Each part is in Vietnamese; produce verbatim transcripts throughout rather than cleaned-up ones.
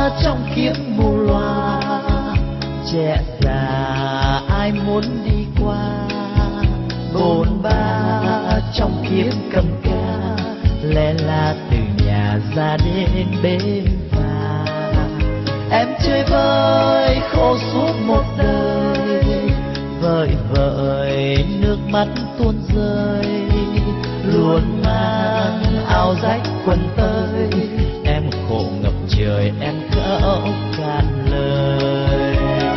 trong kiếp mù loa, trẻ già ai muốn đi qua. Bồn ba trong kiếp cầm ca, lẽ là từ nhà ra đến bến phà. Em chơi vơi khổ suốt một đời, vợi vợi nước mắt tuôn rơi. Luôn mang áo rách quần tơi, em khổ ngập trời em khóc cạn lời.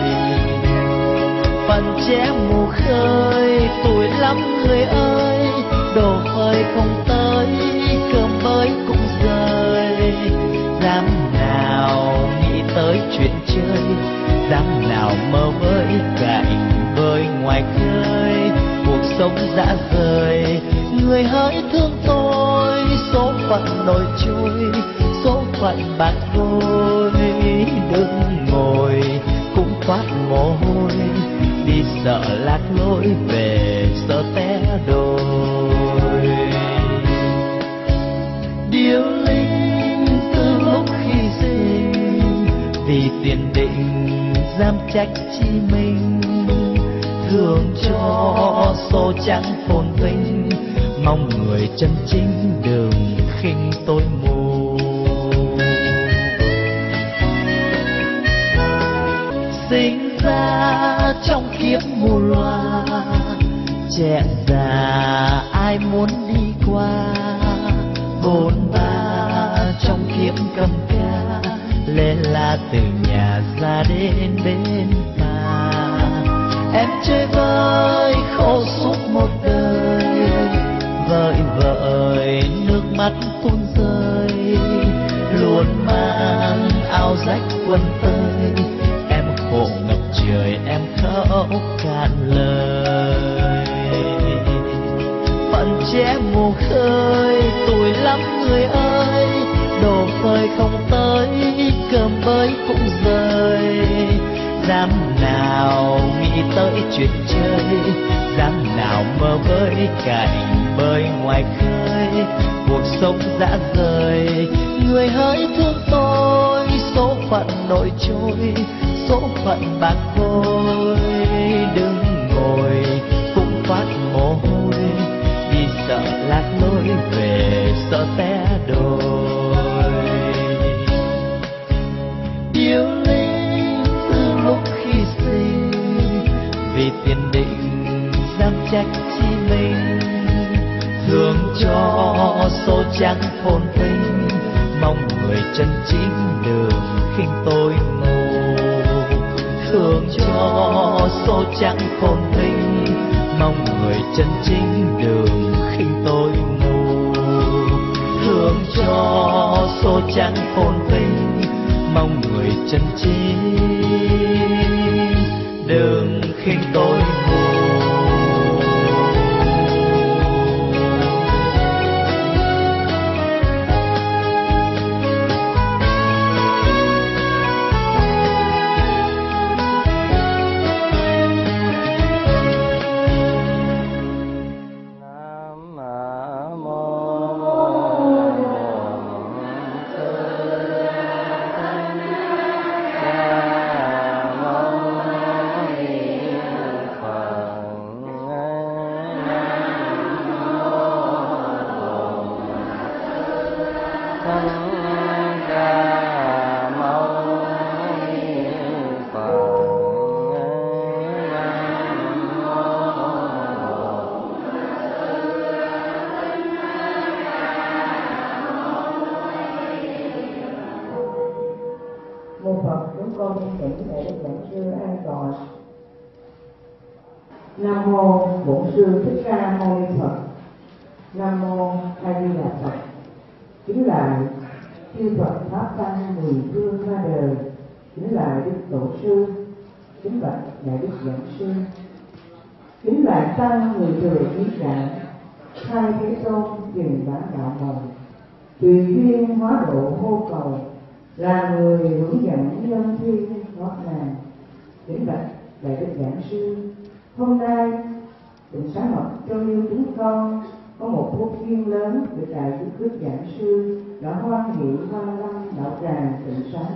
Phần trẻ mù khơi tuổi lắm người ơi, đồ phơi không tới cơm bới cũng rơi. Dám nào nghĩ tới chuyện chơi, dám nào mơ với cảnh bơi ngoài khơi. Cuộc sống dã rời người hỡi thương tôi, số phận nổi trôi số phận bạc vôi. Đứng ngồi cũng toát mồ hôi, đi sợ lạc lối về sợ té đôi. Điêu linh từ lúc khi sinh, vì tiền định dám trách chi mình. Thương cho số trắng phồn vinh, mong người chân chính đừng khinh tôi mù. Sinh ra trong kiếp mù loa, trẻ già ai muốn đi qua. Bồn ba trong kiếp cầm ca, lẽ là từ nhà ra đến bến phà. Em chơi vơi khổ suốt một đời, vợi vợi nước mắt tuôn rơi. Luôn mang áo rách quần tơi, em khổ ngập trời em khóc cạn lời. Phận trẻ mù khơi tuổi lắm người ơi, đồ phơi không tới cơm bới cũng rơi. Dám nào nghĩ tới chuyện chơi, dám nào mơ với cảnh bơi ngoài khơi. Cuộc sống dã rời người hỡi thương tôi, số phận nổi trôi số phận bạc vôi. Đứng ngồi cũng toát mồ hôi, đi sợ lạc lối về sợ té đôi. Điêu linh từ lúc khi sinh, vì tiền định dám trách chi mình. Thương cho số trắng phồn vinh, mong người chân chính đừng khinh tôi mù. Thương cho số trắng phồn vinh, mong người chân chính đừng khinh tôi mù. Thương cho số trắng phồn vinh, mong người chân chính đừng khinh tôi mù. Nam mô Bổn Sư Thích Ca Mâu Ni Phật. Nam mô A Di Đà Phật. Kính lại chư Phật pháp tăng mười phương ra đời, kính lại Đức Tổ sư, kính bạch đại Đức Giảng sư, kính lại tăng người thừa trí trạng, hai thế tôn truyền bá đạo màu, tùy duyên hóa độ hô cầu, là người hướng dẫn nhân thiên ngót ngàn. Kính bạch đại Đức Giảng sư, hôm nay Tịnh Xá Mật trong yêu chúng con có một phúc duyên lớn được đại Đức Đức Giảng sư đã hoan hỷ hoa lâm đạo tràng Tịnh Xá Mật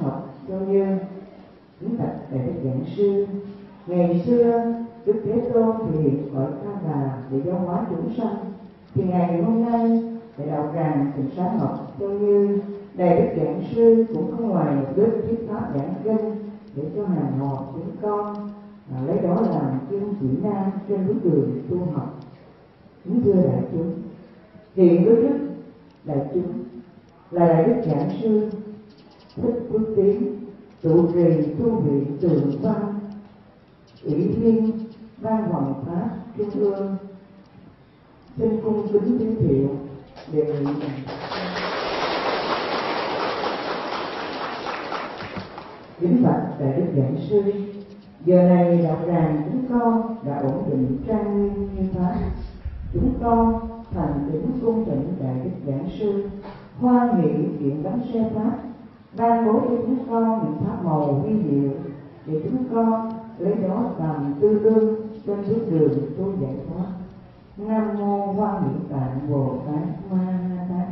Cho như kính bạch đại đức giảng sư, ngày xưa Đức Thế Tôn thì hiện cõi Ta Bà để giáo hóa chúng sanh, thì ngày hôm nay để đạo tràng cùng sáng ngọc cho như đại đức giảng sư cũng không ngoài mục đích thuyết pháp giảng kinh để cho hàng ngọt chúng con à, lấy đó làm kim chỉ nam trên bước đường tu học. Kính thưa đại chúng, hiện với đức đại chúng là đại đức giảng sư Thích Phước Tiến, trụ trì tu viện Tường Văn, ủy viên ban hoàng pháp trung ương, xin cung kính giới thiệu đề nghị. Kính bạch đại đức giảng sư, giờ này đạo tràng chúng con đã ổn định trang nghiêm như pháp. Chúng con thành kính cung thỉnh đại đức giảng sư hoan nghị chuyện bánh xe pháp, ban bố cho chúng con những pháp màu vi diệu để chúng con lấy đó làm tư lương trên bước đường tu giải thoát. Nam mô Hoa Mỹ Tạng Bồ Tát Ma Tát.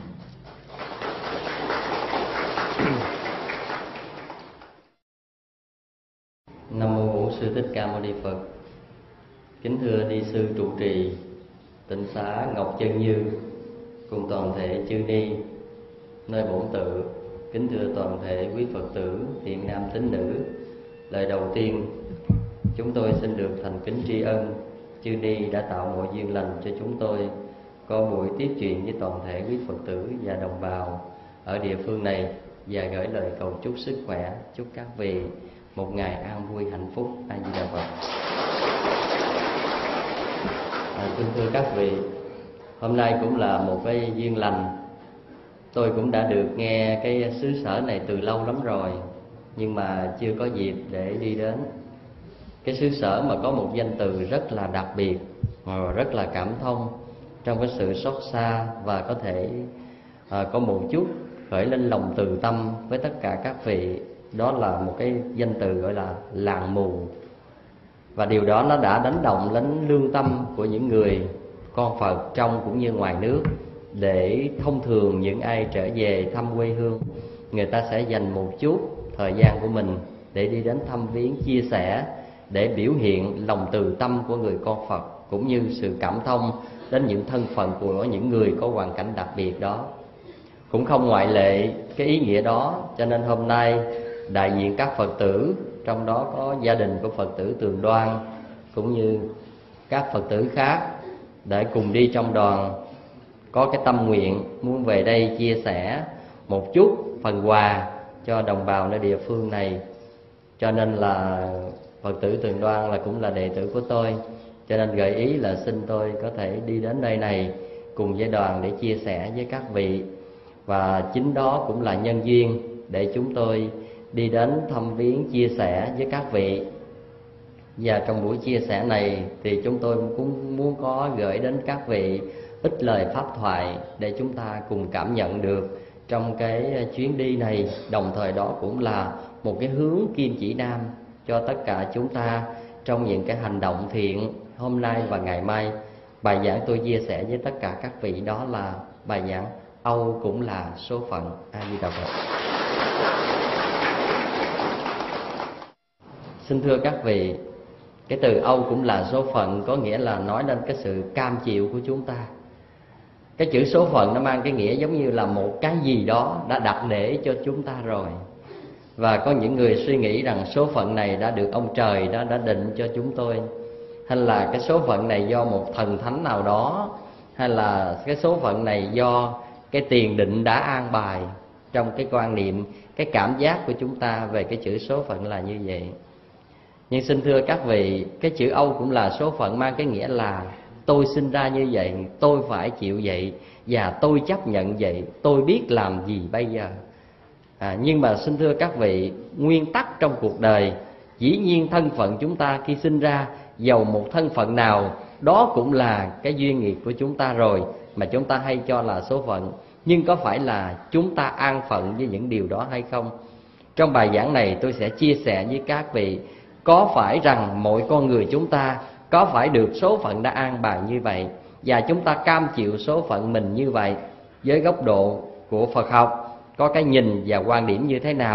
Nam mô Bổn Sư Thích Ca Mâu Ni Phật. Kính thưa ni sư trụ trì tịnh xá Ngọc Chân Như cùng toàn thể chư ni nơi bổn tự. Kính thưa toàn thể quý Phật tử thiện nam tín nữ. Lời đầu tiên, chúng tôi xin được thành kính tri ân chư ni đã tạo mọi duyên lành cho chúng tôi có buổi tiếp chuyện với toàn thể quý Phật tử và đồng bào ở địa phương này, và gửi lời cầu chúc sức khỏe, chúc các vị một ngày an vui hạnh phúc. A Di Đà Phật. À, kính thưa các vị, hôm nay cũng là một cái duyên lành. Tôi cũng đã được nghe cái xứ sở này từ lâu lắm rồi, nhưng mà chưa có dịp để đi đến. Cái xứ sở mà có một danh từ rất là đặc biệt, rất là cảm thông trong cái sự xót xa, và có thể à, có một chút khởi lên lòng từ tâm với tất cả các vị. Đó là một cái danh từ gọi là làng mù. Và điều đó nó đã đánh động đến lương tâm của những người con Phật trong cũng như ngoài nước. Để thông thường những ai trở về thăm quê hương, người ta sẽ dành một chút thời gian của mình để đi đến thăm viếng, chia sẻ, để biểu hiện lòng từ tâm của người con Phật, cũng như sự cảm thông đến những thân phận của những người có hoàn cảnh đặc biệt đó. Cũng không ngoại lệ cái ý nghĩa đó, cho nên hôm nay đại diện các Phật tử, trong đó có gia đình của Phật tử Tường Đoan cũng như các Phật tử khác, để cùng đi trong đoàn, có cái tâm nguyện muốn về đây chia sẻ một chút phần quà cho đồng bào nơi địa phương này. Cho nên là Phật tử Tường Đoan là cũng là đệ tử của tôi, cho nên gợi ý là xin tôi có thể đi đến nơi này cùng với đoàn để chia sẻ với các vị. Và chính đó cũng là nhân duyên để chúng tôi đi đến thăm viếng, chia sẻ với các vị. Và trong buổi chia sẻ này thì chúng tôi cũng muốn có gửi đến các vị ít lời pháp thoại để chúng ta cùng cảm nhận được trong cái chuyến đi này. Đồng thời đó cũng là một cái hướng kim chỉ nam cho tất cả chúng ta trong những cái hành động thiện hôm nay và ngày mai. Bài giảng tôi chia sẻ với tất cả các vị đó là bài giảng Âu cũng là số phận. A Di Đà Phật. Xin thưa các vị, cái từ Âu cũng là số phận có nghĩa là nói lên cái sự cam chịu của chúng ta. Cái chữ số phận nó mang cái nghĩa giống như là một cái gì đó đã đặt để cho chúng ta rồi. Và có những người suy nghĩ rằng số phận này đã được ông trời đã, đã định cho chúng tôi, hay là cái số phận này do một thần thánh nào đó, hay là cái số phận này do cái tiền định đã an bài. Trong cái quan niệm, cái cảm giác của chúng ta về cái chữ số phận là như vậy. Nhưng xin thưa các vị, cái chữ Âu cũng là số phận mang cái nghĩa là tôi sinh ra như vậy, tôi phải chịu vậy, và tôi chấp nhận vậy, tôi biết làm gì bây giờ. à, Nhưng mà xin thưa các vị, nguyên tắc trong cuộc đời, dĩ nhiên thân phận chúng ta khi sinh ra, dầu một thân phận nào, đó cũng là cái duyên nghiệp của chúng ta rồi, mà chúng ta hay cho là số phận. Nhưng có phải là chúng ta an phận với những điều đó hay không? Trong bài giảng này tôi sẽ chia sẻ với các vị, có phải rằng mỗi con người chúng ta có phải được số phận đã an bài như vậy, và chúng ta cam chịu số phận mình như vậy. Với góc độ của Phật học, có cái nhìn và quan điểm như thế nào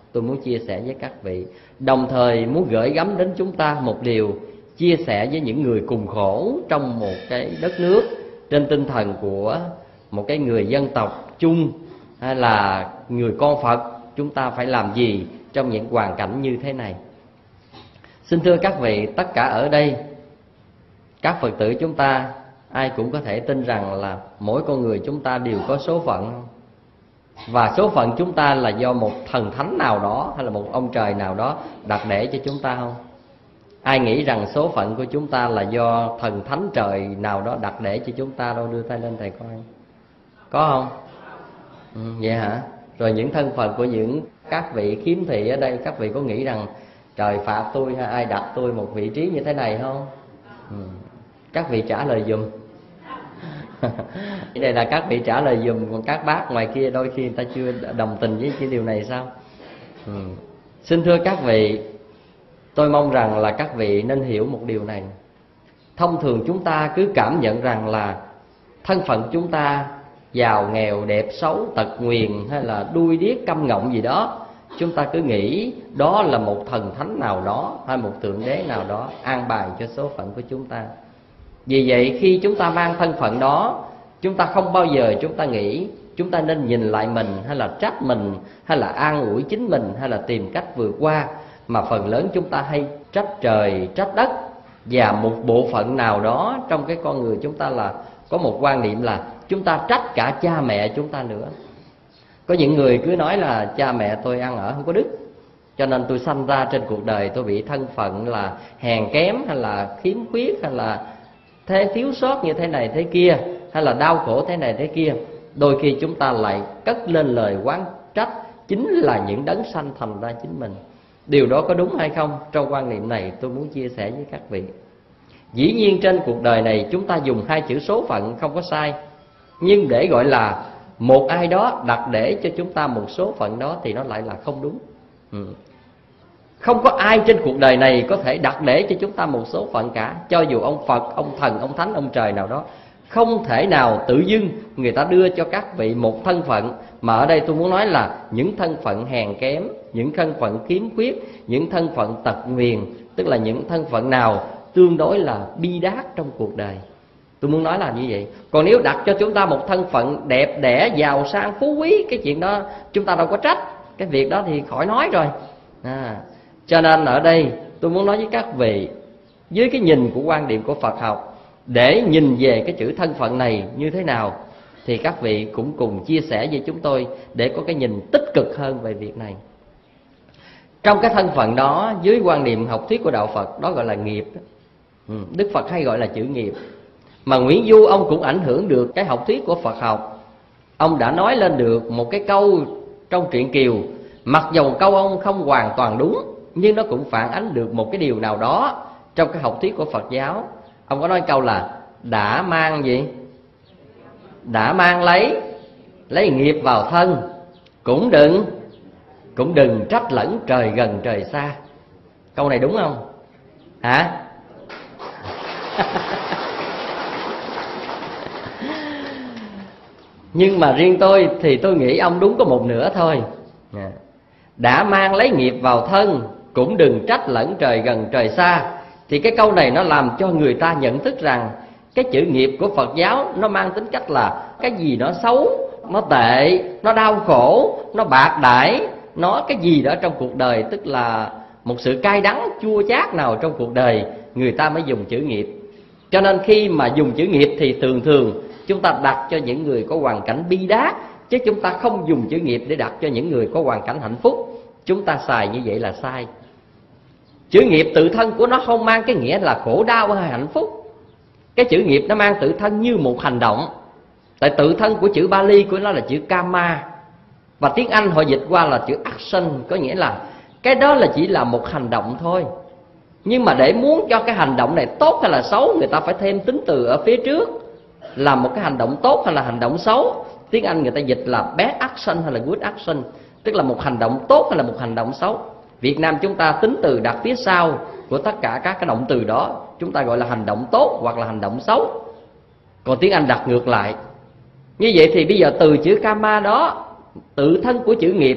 tôi muốn chia sẻ với các vị. Đồng thời muốn gửi gắm đến chúng ta một điều, chia sẻ với những người cùng khổ trong một cái đất nước, trên tinh thần của một cái người dân tộc chung hay là người con Phật, chúng ta phải làm gì trong những hoàn cảnh như thế này. Xin thưa các vị, tất cả ở đây, các Phật tử chúng ta ai cũng có thể tin rằng là mỗi con người chúng ta đều có số phận. Và số phận chúng ta là do một thần thánh nào đó hay là một ông trời nào đó đặt để cho chúng ta không? Ai nghĩ rằng số phận của chúng ta là do thần thánh trời nào đó đặt để cho chúng ta đâu? Đưa tay lên thầy coi. Có không? Ừ, vậy hả? Rồi những thân phận của những các vị khiếm thị ở đây, các vị có nghĩ rằng trời phạt tôi hay ai đặt tôi một vị trí như thế này không? Ừ. Các vị trả lời dùm. Đây là các vị trả lời dùm, còn các bác ngoài kia đôi khi người ta chưa đồng tình với cái điều này sao? Ừ. Xin thưa các vị, tôi mong rằng là các vị nên hiểu một điều này. Thông thường chúng ta cứ cảm nhận rằng là thân phận chúng ta giàu nghèo, đẹp xấu, tật nguyền hay là đuôi điếc câm ngọng gì đó, chúng ta cứ nghĩ đó là một thần thánh nào đó hay một thượng đế nào đó an bài cho số phận của chúng ta. Vì vậy khi chúng ta mang thân phận đó, chúng ta không bao giờ chúng ta nghĩ chúng ta nên nhìn lại mình hay là trách mình hay là an ủi chính mình hay là tìm cách vượt qua, mà phần lớn chúng ta hay trách trời, trách đất và một bộ phận nào đó trong cái con người chúng ta là có một quan niệm là chúng ta trách cả cha mẹ chúng ta nữa. Có những người cứ nói là cha mẹ tôi ăn ở không có đức, cho nên tôi sanh ra trên cuộc đời tôi bị thân phận là hèn kém hay là khiếm khuyết hay là thế thiếu sót như thế này thế kia hay là đau khổ thế này thế kia. Đôi khi chúng ta lại cất lên lời oán trách chính là những đấng sanh thành ra chính mình. Điều đó có đúng hay không? Trong quan niệm này tôi muốn chia sẻ với các vị. Dĩ nhiên trên cuộc đời này chúng ta dùng hai chữ số phận không có sai, nhưng để gọi là một ai đó đặt để cho chúng ta một số phận đó thì nó lại là không đúng. ừ. Không có ai trên cuộc đời này có thể đặt để cho chúng ta một số phận cả. Cho dù ông Phật, ông Thần, ông Thánh, ông Trời nào đó, không thể nào tự dưng người ta đưa cho các vị một thân phận. Mà ở đây tôi muốn nói là những thân phận hèn kém, những thân phận khiếm khuyết, những thân phận tật nguyền, tức là những thân phận nào tương đối là bi đát trong cuộc đời. Tôi muốn nói là như vậy. Còn nếu đặt cho chúng ta một thân phận đẹp đẽ, giàu sang, phú quý, cái chuyện đó chúng ta đâu có trách. Cái việc đó thì khỏi nói rồi. à, Cho nên ở đây tôi muốn nói với các vị, dưới cái nhìn của quan điểm của Phật học, để nhìn về cái chữ thân phận này như thế nào, thì các vị cũng cùng chia sẻ với chúng tôi để có cái nhìn tích cực hơn về việc này. Trong cái thân phận đó, dưới quan niệm học thuyết của Đạo Phật, đó gọi là nghiệp. Đức Phật hay gọi là chữ nghiệp. Mà Nguyễn Du ông cũng ảnh hưởng được cái học thuyết của Phật học. Ông đã nói lên được một cái câu trong truyện Kiều, mặc dầu câu ông không hoàn toàn đúng, nhưng nó cũng phản ánh được một cái điều nào đó trong cái học thuyết của Phật giáo. Ông có nói câu là đã mang gì? Đã mang lấy lấy nghiệp vào thân, cũng đừng cũng đừng trách lẫn trời gần trời xa. Câu này đúng không? Hả? Nhưng mà riêng tôi thì tôi nghĩ ông đúng có một nửa thôi. Đã mang lấy nghiệp vào thân, cũng đừng trách lẫn trời gần trời xa. Thì cái câu này nó làm cho người ta nhận thức rằng cái chữ nghiệp của Phật giáo nó mang tính cách là cái gì nó xấu, nó tệ, nó đau khổ, nó bạc đãi, nó cái gì đó trong cuộc đời, tức là một sự cay đắng chua chát nào trong cuộc đời, người ta mới dùng chữ nghiệp. Cho nên khi mà dùng chữ nghiệp thì thường thường chúng ta đặt cho những người có hoàn cảnh bi đát, chứ chúng ta không dùng chữ nghiệp để đặt cho những người có hoàn cảnh hạnh phúc. Chúng ta xài như vậy là sai. Chữ nghiệp tự thân của nó không mang cái nghĩa là khổ đau hay hạnh phúc. Cái chữ nghiệp nó mang tự thân như một hành động. Tại tự thân của chữ Bali của nó là chữ Kama, và tiếng Anh họ dịch qua là chữ action, có nghĩa là cái đó là chỉ là một hành động thôi. Nhưng mà để muốn cho cái hành động này tốt hay là xấu, người ta phải thêm tính từ ở phía trước, là một cái hành động tốt hay là hành động xấu. Tiếng Anh người ta dịch là bad action hay là good action, tức là một hành động tốt hay là một hành động xấu. Việt Nam chúng ta tính từ đặt phía sau của tất cả các cái động từ đó, chúng ta gọi là hành động tốt hoặc là hành động xấu. Còn tiếng Anh đặt ngược lại. Như vậy thì bây giờ từ chữ Kama đó, tự thân của chữ nghiệp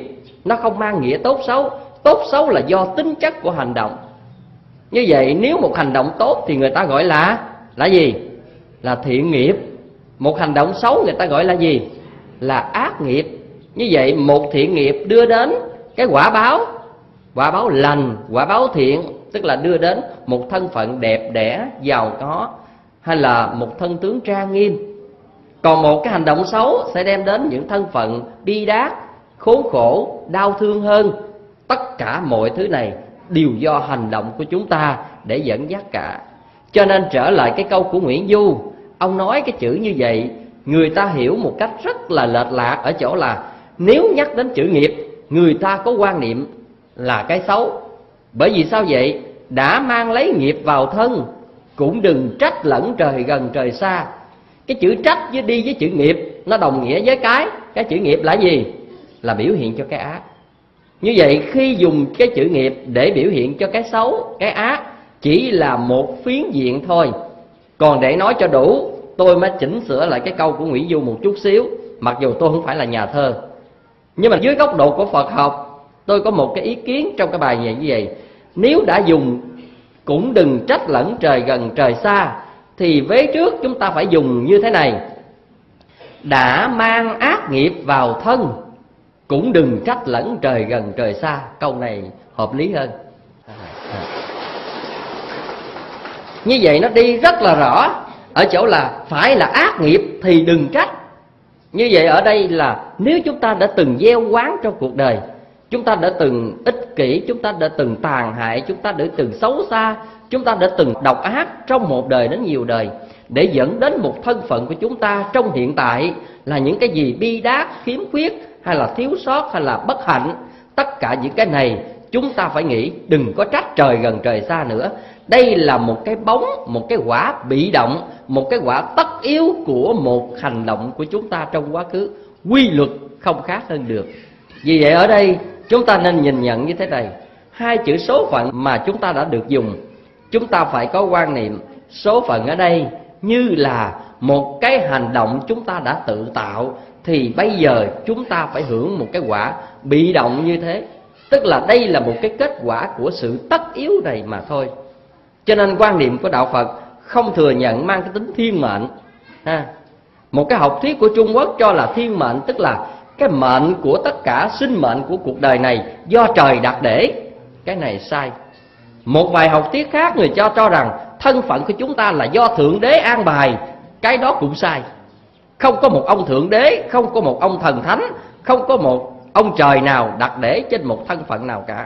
nó không mang nghĩa tốt xấu. Tốt xấu là do tính chất của hành động. Như vậy nếu một hành động tốt thì người ta gọi là là gì? Là thiện nghiệp. Một hành động xấu người ta gọi là gì? Là ác nghiệp. Như vậy một thiện nghiệp đưa đến cái quả báo, quả báo lành, quả báo thiện, tức là đưa đến một thân phận đẹp đẽ, giàu có, hay là một thân tướng trang nghiêm. Còn một cái hành động xấu sẽ đem đến những thân phận bi đát, khốn khổ, đau thương hơn. Tất cả mọi thứ này đều do hành động của chúng ta để dẫn dắt cả. Cho nên trở lại cái câu của Nguyễn Du, ông nói cái chữ như vậy, người ta hiểu một cách rất là lệch lạc ở chỗ là nếu nhắc đến chữ nghiệp, người ta có quan niệm là cái xấu. Bởi vì sao vậy? Đã mang lấy nghiệp vào thân, cũng đừng trách lẫn trời gần trời xa. Cái chữ trách với đi với chữ nghiệp nó đồng nghĩa với cái Cái chữ nghiệp là gì? Là biểu hiện cho cái ác. Như vậy khi dùng cái chữ nghiệp để biểu hiện cho cái xấu, cái ác, chỉ là một phiến diện thôi. Còn để nói cho đủ, tôi mới chỉnh sửa lại cái câu của Nguyễn Du một chút xíu. Mặc dù tôi không phải là nhà thơ, nhưng mà dưới góc độ của Phật học, tôi có một cái ý kiến trong cái bài này như vậy. Nếu đã dùng cũng đừng trách lẫn trời gần trời xa, thì vế trước chúng ta phải dùng như thế này: đã mang ác nghiệp vào thân, cũng đừng trách lẫn trời gần trời xa. Câu này hợp lý hơn. Như vậy nó đi rất là rõ ở chỗ là phải là ác nghiệp thì đừng trách. Như vậy ở đây là nếu chúng ta đã từng gieo oán trong cuộc đời, chúng ta đã từng ích kỷ, chúng ta đã từng tàn hại, chúng ta đã từng xấu xa, chúng ta đã từng độc ác trong một đời đến nhiều đời, để dẫn đến một thân phận của chúng ta trong hiện tại là những cái gì bi đát, khiếm khuyết, hay là thiếu sót, hay là bất hạnh. Tất cả những cái này chúng ta phải nghĩ đừng có trách trời gần trời xa nữa. Đây là một cái bóng, một cái quả bị động, một cái quả tất yếu của một hành động của chúng ta trong quá khứ. Quy luật không khác hơn được. Vì vậy ở đây chúng ta nên nhìn nhận như thế này: hai chữ số phận mà chúng ta đã được dùng, chúng ta phải có quan niệm số phận ở đây như là một cái hành động chúng ta đã tự tạo, thì bây giờ chúng ta phải hưởng một cái quả bị động như thế. Tức là đây là một cái kết quả của sự tất yếu này mà thôi. Cho nên quan niệm của đạo Phật không thừa nhận mang cái tính thiên mệnh. ha. Một cái học thuyết của Trung Quốc cho là thiên mệnh, tức là cái mệnh của tất cả sinh mệnh của cuộc đời này do trời đặt để. Cái này sai. Một vài học thuyết khác người cho cho rằng thân phận của chúng ta là do Thượng Đế an bài. Cái đó cũng sai. Không có một ông Thượng Đế, không có một ông thần thánh, không có một ông trời nào đặt để trên một thân phận nào cả.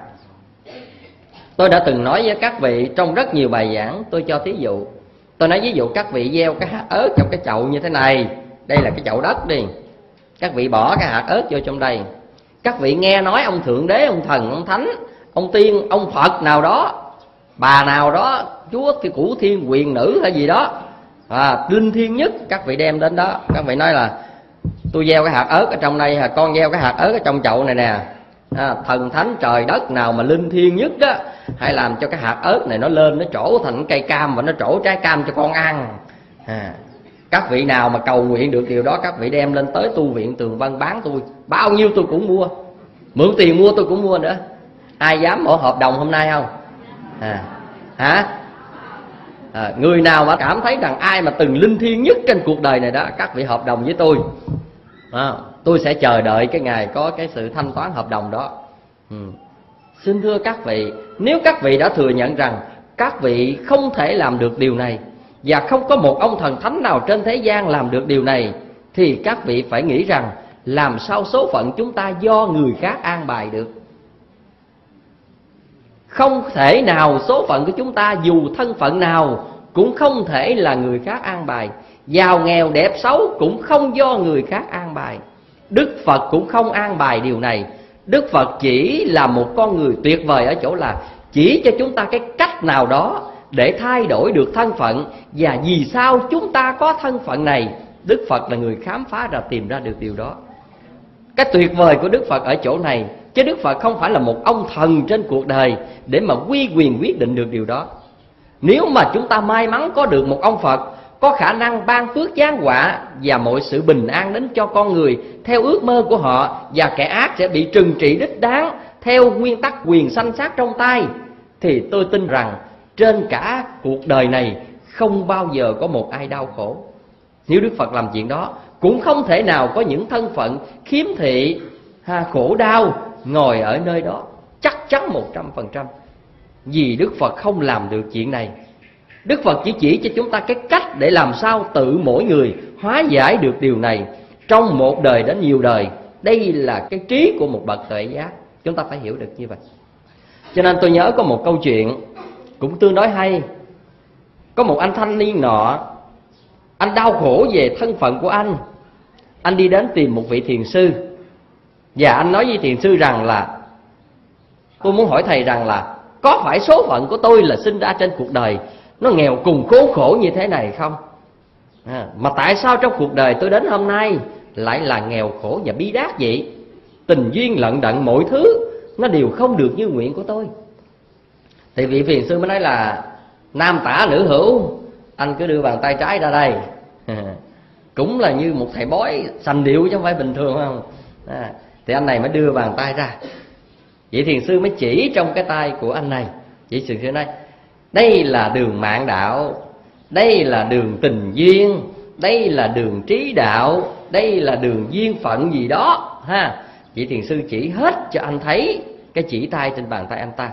Tôi đã từng nói với các vị trong rất nhiều bài giảng. Tôi cho thí dụ. Tôi nói ví dụ các vị gieo cái hạt ớt trong cái chậu như thế này. Đây là cái chậu đất đi. Các vị bỏ cái hạt ớt vô trong đây. Các vị nghe nói ông Thượng Đế, ông thần, ông thánh, ông tiên, ông Phật nào đó, bà nào đó, chúa cái cửu thiên quyền nữ hay gì đó, à, linh thiêng nhất, các vị đem đến đó. Các vị nói là tôi gieo cái hạt ớt ở trong đây, con gieo cái hạt ớt ở trong chậu này nè, à, thần thánh trời đất nào mà linh thiêng nhất đó, hãy làm cho cái hạt ớt này nó lên, nó trổ thành cây cam và nó trổ trái cam cho con ăn. à, Các vị nào mà cầu nguyện được điều đó, các vị đem lên tới tu viện Tường Vân bán tôi, bao nhiêu tôi cũng mua, mượn tiền mua tôi cũng mua nữa. Ai dám mở hợp đồng hôm nay không? à, Hả? À, người nào mà cảm thấy rằng ai mà từng linh thiêng nhất trên cuộc đời này đó, các vị hợp đồng với tôi, à, tôi sẽ chờ đợi cái ngày có cái sự thanh toán hợp đồng đó. ừ. Xin thưa các vị, nếu các vị đã thừa nhận rằng các vị không thể làm được điều này, và không có một ông thần thánh nào trên thế gian làm được điều này, thì các vị phải nghĩ rằng làm sao số phận chúng ta do người khác an bài được. Không thể nào số phận của chúng ta dù thân phận nào cũng không thể là người khác an bài. Giàu nghèo đẹp xấu cũng không do người khác an bài. Đức Phật cũng không an bài điều này. Đức Phật chỉ là một con người tuyệt vời ở chỗ là chỉ cho chúng ta cái cách nào đó để thay đổi được thân phận. Và vì sao chúng ta có thân phận này, Đức Phật là người khám phá ra, tìm ra được điều đó. Cái tuyệt vời của Đức Phật ở chỗ này. Chứ Đức Phật không phải là một ông thần trên cuộc đời để mà quy quyền quyết định được điều đó. Nếu mà chúng ta may mắn có được một ông Phật có khả năng ban phước giáng họa và mọi sự bình an đến cho con người theo ước mơ của họ, và kẻ ác sẽ bị trừng trị đích đáng theo nguyên tắc quyền sanh sát trong tay, thì tôi tin rằng trên cả cuộc đời này không bao giờ có một ai đau khổ. Nếu Đức Phật làm chuyện đó, cũng không thể nào có những thân phận khiếm thị, ha, khổ đau ngồi ở nơi đó, chắc chắn một trăm phần trăm. Vì Đức Phật không làm được chuyện này. Đức Phật chỉ chỉ cho chúng ta cái cách để làm sao tự mỗi người hóa giải được điều này trong một đời đến nhiều đời. Đây là cái trí của một bậc tuệ giác, chúng ta phải hiểu được như vậy. Cho nên tôi nhớ có một câu chuyện cũng tương đối hay. Có một anh thanh niên nọ, anh đau khổ về thân phận của anh. Anh đi đến tìm một vị thiền sư, và anh nói với thiền sư rằng là: tôi muốn hỏi thầy rằng là có phải số phận của tôi là sinh ra trên cuộc đời nó nghèo cùng khốn khổ như thế này không? À, mà tại sao trong cuộc đời tôi đến hôm nay lại là nghèo khổ và bi đát vậy? Tình duyên lận đận mọi thứ nó đều không được như nguyện của tôi. Thì vị thiền sư mới nói là: nam tả nữ hữu, anh cứ đưa bàn tay trái ra đây. À, cũng là như một thầy bói sành điệu chứ không phải bình thường không? À, thì anh này mới đưa bàn tay ra. Vị thiền sư mới chỉ trong cái tay của anh này. Vị thiền sư nói: đây là đường mạng đạo, đây là đường tình duyên, đây là đường trí đạo, đây là đường duyên phận gì đó ha. Vị thiền sư chỉ hết cho anh thấy cái chỉ tay trên bàn tay anh ta.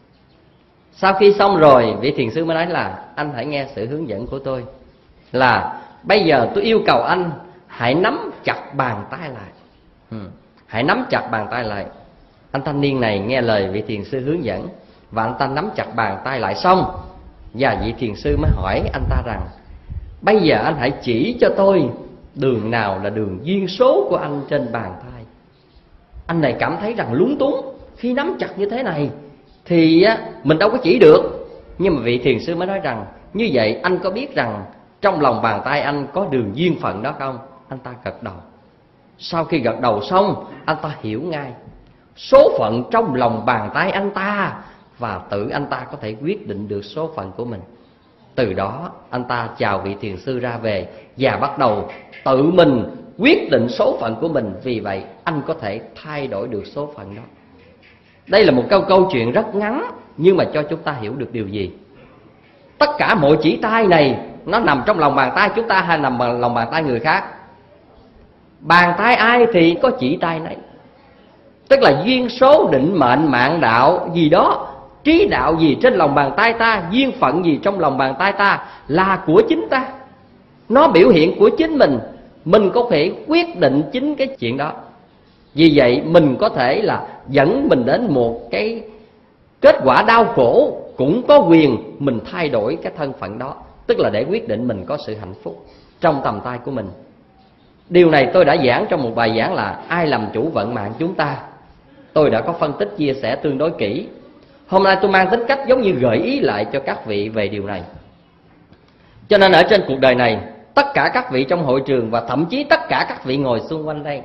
Sau khi xong rồi, vị thiền sư mới nói là: anh hãy nghe sự hướng dẫn của tôi, là bây giờ tôi yêu cầu anh hãy nắm chặt bàn tay lại. ừ. Hãy nắm chặt bàn tay lại. Anh thanh niên này nghe lời vị thiền sư hướng dẫn, và anh ta nắm chặt bàn tay lại xong, và vị thiền sư mới hỏi anh ta rằng: bây giờ anh hãy chỉ cho tôi đường nào là đường duyên số của anh trên bàn tay. Anh này cảm thấy rằng lúng túng, khi nắm chặt như thế này thì mình đâu có chỉ được. Nhưng mà vị thiền sư mới nói rằng: như vậy anh có biết rằng trong lòng bàn tay anh có đường duyên phận đó không? Anh ta gật đầu. Sau khi gật đầu xong, anh ta hiểu ngay số phận trong lòng bàn tay anh ta, và tự anh ta có thể quyết định được số phận của mình. Từ đó anh ta chào vị thiền sư ra về, và bắt đầu tự mình quyết định số phận của mình. Vì vậy anh có thể thay đổi được số phận đó. Đây là một câu câu chuyện rất ngắn, nhưng mà cho chúng ta hiểu được điều gì? Tất cả mọi chỉ tay này nó nằm trong lòng bàn tay chúng ta hay nằm trong lòng bàn tay người khác? Bàn tay ai thì có chỉ tay nấy. Tức là duyên số định mệnh mạng đạo gì đó, trí đạo gì trên lòng bàn tay ta, duyên phận gì trong lòng bàn tay ta là của chính ta. Nó biểu hiện của chính mình, mình có thể quyết định chính cái chuyện đó. Vì vậy mình có thể là dẫn mình đến một cái kết quả đau khổ, cũng có quyền mình thay đổi cái thân phận đó. Tức là để quyết định mình có sự hạnh phúc trong tầm tay của mình. Điều này tôi đã giảng trong một bài giảng là ai làm chủ vận mạng chúng ta. Tôi đã có phân tích chia sẻ tương đối kỹ. Hôm nay tôi mang tính cách giống như gợi ý lại cho các vị về điều này. Cho nên ở trên cuộc đời này, tất cả các vị trong hội trường và thậm chí tất cả các vị ngồi xung quanh đây,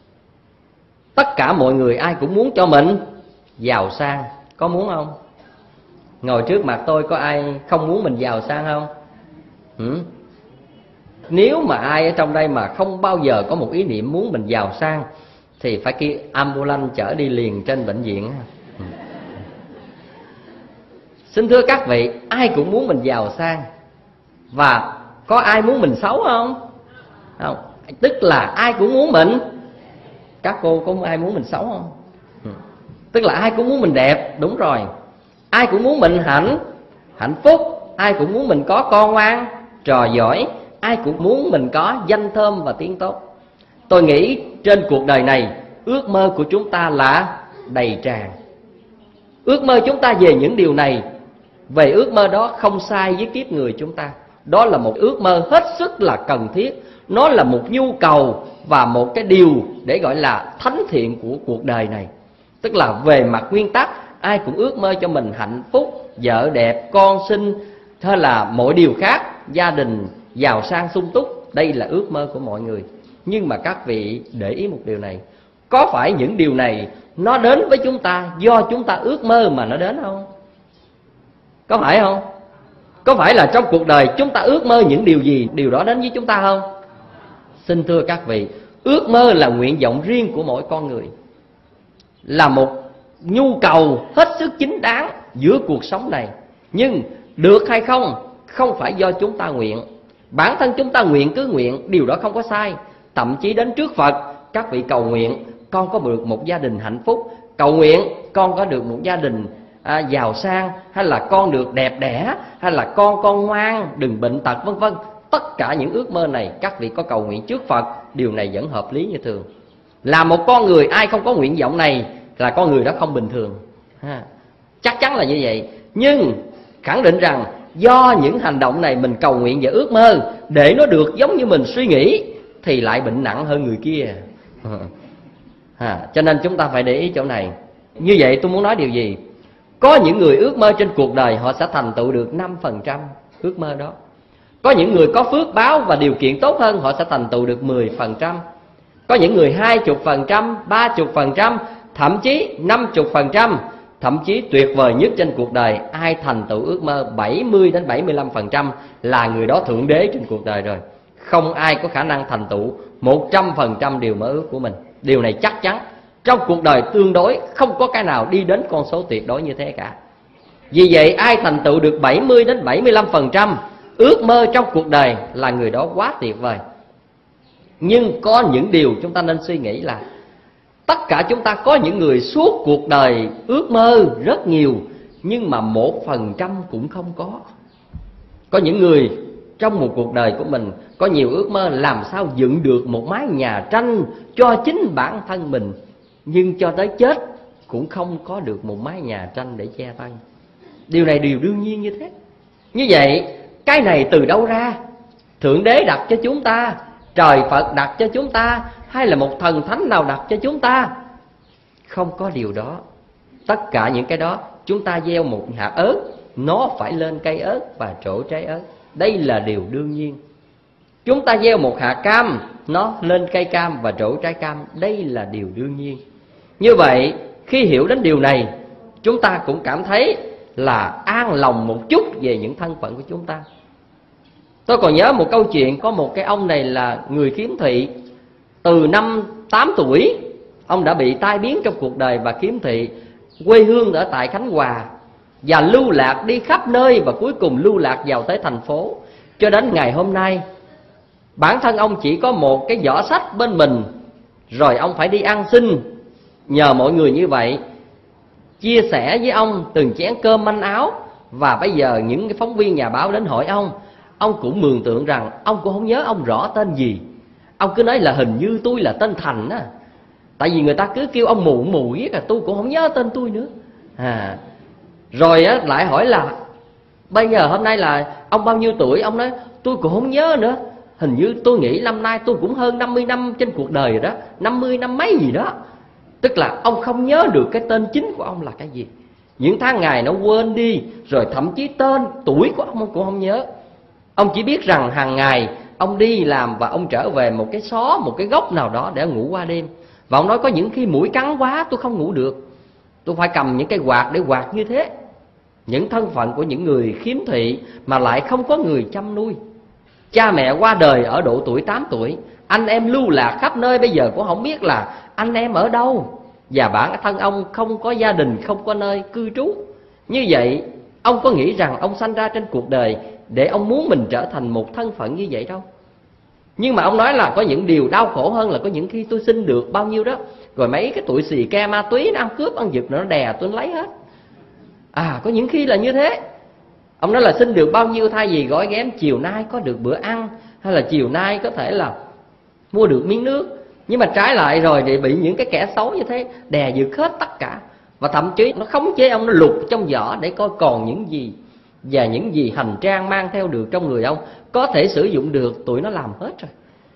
tất cả mọi người ai cũng muốn cho mình giàu sang. Có muốn không? Ngồi trước mặt tôi có ai không muốn mình giàu sang không? Ừ? Nếu mà ai ở trong đây mà không bao giờ có một ý niệm muốn mình giàu sang thì phải kêu ambulance chở đi liền trên bệnh viện. ừ. Xin thưa các vị, ai cũng muốn mình giàu sang. Và có ai muốn mình xấu không? Không. Tức là ai cũng muốn mình. Các cô có ai muốn mình xấu không? ừ. Tức là ai cũng muốn mình đẹp. Đúng rồi. Ai cũng muốn mình hạnh hạnh phúc. Ai cũng muốn mình có con ngoan trò giỏi. Ai cũng muốn mình có danh thơm và tiếng tốt. Tôi nghĩ trên cuộc đời này, ước mơ của chúng ta là đầy tràn. Ước mơ chúng ta về những điều này, về ước mơ đó không sai với kiếp người chúng ta. Đó là một ước mơ hết sức là cần thiết. Nó là một nhu cầu và một cái điều để gọi là thánh thiện của cuộc đời này. Tức là về mặt nguyên tắc, ai cũng ước mơ cho mình hạnh phúc, vợ đẹp, con sinh, hay là mọi điều khác, gia đình giàu sang sung túc. Đây là ước mơ của mọi người. Nhưng mà các vị để ý một điều này, có phải những điều này nó đến với chúng ta do chúng ta ước mơ mà nó đến không? Có phải không? Có phải là trong cuộc đời chúng ta ước mơ những điều gì, điều đó đến với chúng ta không? Xin thưa các vị, ước mơ là nguyện vọng riêng của mỗi con người, là một nhu cầu hết sức chính đáng giữa cuộc sống này. Nhưng được hay không, không phải do chúng ta nguyện. Bản thân chúng ta nguyện cứ nguyện, điều đó không có sai. Thậm chí đến trước Phật, các vị cầu nguyện con có được một gia đình hạnh phúc, cầu nguyện con có được một gia đình à, giàu sang, hay là con được đẹp đẽ, hay là con con ngoan, đừng bệnh tật, vân vân. Tất cả những ước mơ này các vị có cầu nguyện trước Phật, điều này vẫn hợp lý như thường. Là một con người ai không có nguyện vọng này là con người đó không bình thường ha. Chắc chắn là như vậy. Nhưng khẳng định rằng do những hành động này mình cầu nguyện và ước mơ để nó được giống như mình suy nghĩ thì lại bệnh nặng hơn người kia ha. Cho nên chúng ta phải để ý chỗ này. Như vậy tôi muốn nói điều gì? Có những người ước mơ trên cuộc đời họ sẽ thành tựu được năm phần trăm ước mơ đó. Có những người có phước báo và điều kiện tốt hơn, họ sẽ thành tựu được mười phần trăm. Có những người hai mươi phần trăm, ba mươi phần trăm, thậm chí năm mươi phần trăm. Thậm chí tuyệt vời nhất trên cuộc đời, ai thành tựu ước mơ bảy mươi đến bảy mươi lăm phần trăm là người đó thượng đế trên cuộc đời rồi. Không ai có khả năng thành tựu một trăm phần trăm điều mơ ước của mình. Điều này chắc chắn. Trong cuộc đời tương đối không có cái nào đi đến con số tuyệt đối như thế cả. Vì vậy ai thành tựu được bảy mươi đến bảy mươi lăm phần trăm ước mơ trong cuộc đời là người đó quá tuyệt vời. Nhưng có những điều chúng ta nên suy nghĩ là tất cả chúng ta có những người suốt cuộc đời ước mơ rất nhiều, nhưng mà một phần trăm cũng không có. Có những người trong một cuộc đời của mình có nhiều ước mơ làm sao dựng được một mái nhà tranh cho chính bản thân mình, nhưng cho tới chết cũng không có được một mái nhà tranh để che thân. Điều này điều đương nhiên như thế. Như vậy cái này từ đâu ra? Thượng đế đặt cho chúng ta, trời Phật đặt cho chúng ta, hay là một thần thánh nào đặt cho chúng ta? Không có điều đó. Tất cả những cái đó chúng ta gieo một hạt ớt, nó phải lên cây ớt và trổ trái ớt. Đây là điều đương nhiên. Chúng ta gieo một hạt cam, nó lên cây cam và trổ trái cam. Đây là điều đương nhiên. Như vậy khi hiểu đến điều này, chúng ta cũng cảm thấy là an lòng một chút về những thân phận của chúng ta. Tôi còn nhớ một câu chuyện, có một cái ông này là người khiếm thị. Từ năm tám tuổi ông đã bị tai biến trong cuộc đời và khiếm thị. Quê hương ở tại Khánh Hòa, và lưu lạc đi khắp nơi, và cuối cùng lưu lạc vào tới thành phố. Cho đến ngày hôm nay, bản thân ông chỉ có một cái giỏ sách bên mình, rồi ông phải đi ăn xin nhờ mọi người như vậy, chia sẻ với ông từng chén cơm manh áo. Và bây giờ những cái phóng viên nhà báo đến hỏi ông, ông cũng mường tượng rằng ông cũng không nhớ ông rõ tên gì. Ông cứ nói là hình như tôi là tên Thành á. Tại vì người ta cứ kêu ông mù mù biết là tôi cũng không nhớ tên tôi nữa à. Rồi á, lại hỏi là bây giờ hôm nay là ông bao nhiêu tuổi? Ông nói tôi cũng không nhớ nữa. Hình như tôi nghĩ năm nay tôi cũng hơn năm mươi năm trên cuộc đời rồi đó, năm mươi năm mấy gì đó. Tức là ông không nhớ được cái tên chính của ông là cái gì. Những tháng ngày nó quên đi, rồi thậm chí tên, tuổi của ông, ông cũng không nhớ. Ông chỉ biết rằng hàng ngày ông đi làm và ông trở về một cái xó, một cái góc nào đó để ngủ qua đêm. Và ông nói có những khi mũi cắn quá tôi không ngủ được, tôi phải cầm những cây quạt để quạt như thế. Những thân phận của những người khiếm thị mà lại không có người chăm nuôi. Cha mẹ qua đời ở độ tuổi tám tuổi, anh em lưu lạc khắp nơi, bây giờ cũng không biết là anh em ở đâu. Và bản thân ông không có gia đình, không có nơi cư trú. Như vậy ông có nghĩ rằng ông sanh ra trên cuộc đời để ông muốn mình trở thành một thân phận như vậy đâu. Nhưng mà ông nói là có những điều đau khổ hơn là có những khi tôi xin được bao nhiêu đó, rồi mấy cái tụi xì ke ma túy nó ăn cướp ăn giật nó đè tôi lấy hết. À có những khi là như thế. Ông nói là xin được bao nhiêu, thay vì gói ghém chiều nay có được bữa ăn, hay là chiều nay có thể là mua được miếng nước, nhưng mà trái lại rồi để bị những cái kẻ xấu như thế đè giật hết tất cả. Và thậm chí nó khống chế ông, nó lục trong giỏ để coi còn những gì, và những gì hành trang mang theo được trong người ông có thể sử dụng được, tụi nó làm hết rồi.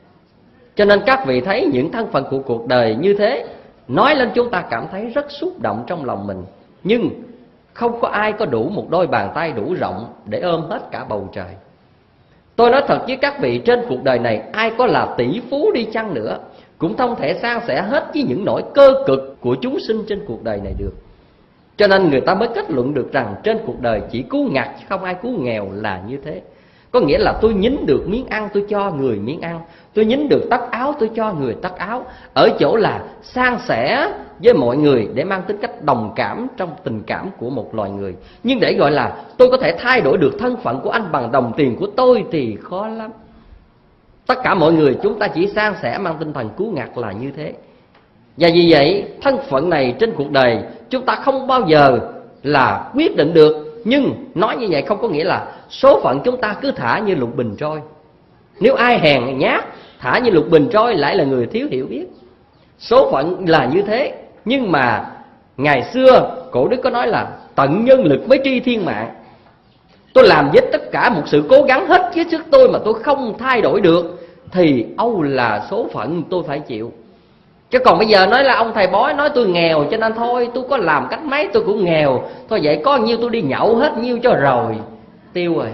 Cho nên các vị thấy những thân phận của cuộc đời như thế, nói lên chúng ta cảm thấy rất xúc động trong lòng mình. Nhưng không có ai có đủ một đôi bàn tay đủ rộng để ôm hết cả bầu trời. Tôi nói thật với các vị, trên cuộc đời này ai có là tỷ phú đi chăng nữa cũng không thể san sẻ hết với những nỗi cơ cực của chúng sinh trên cuộc đời này được. Cho nên người ta mới kết luận được rằng trên cuộc đời chỉ cứu ngặt chứ không ai cứu nghèo là như thế. Có nghĩa là tôi nhín được miếng ăn tôi cho người miếng ăn, tôi nhín được tất áo tôi cho người tất áo. Ở chỗ là san sẻ với mọi người để mang tính cách đồng cảm trong tình cảm của một loài người. Nhưng để gọi là tôi có thể thay đổi được thân phận của anh bằng đồng tiền của tôi thì khó lắm. Tất cả mọi người chúng ta chỉ san sẻ mang tinh thần cứu ngặt là như thế. Và vì vậy thân phận này trên cuộc đời chúng ta không bao giờ là quyết định được. Nhưng nói như vậy không có nghĩa là số phận chúng ta cứ thả như lục bình trôi. Nếu ai hèn nhát thả như lục bình trôi lại là người thiếu hiểu biết. Số phận là như thế. Nhưng mà ngày xưa cổ đức có nói là tận nhân lực mới tri thiên mạng. Tôi làm với tất cả một sự cố gắng hết với sức tôi mà tôi không thay đổi được thì âu là số phận tôi phải chịu. Chứ còn bây giờ nói là ông thầy bói nói tôi nghèo cho nên thôi tôi có làm cách mấy tôi cũng nghèo. Thôi vậy có nhiêu tôi đi nhậu hết nhiêu cho rồi. Tiêu rồi.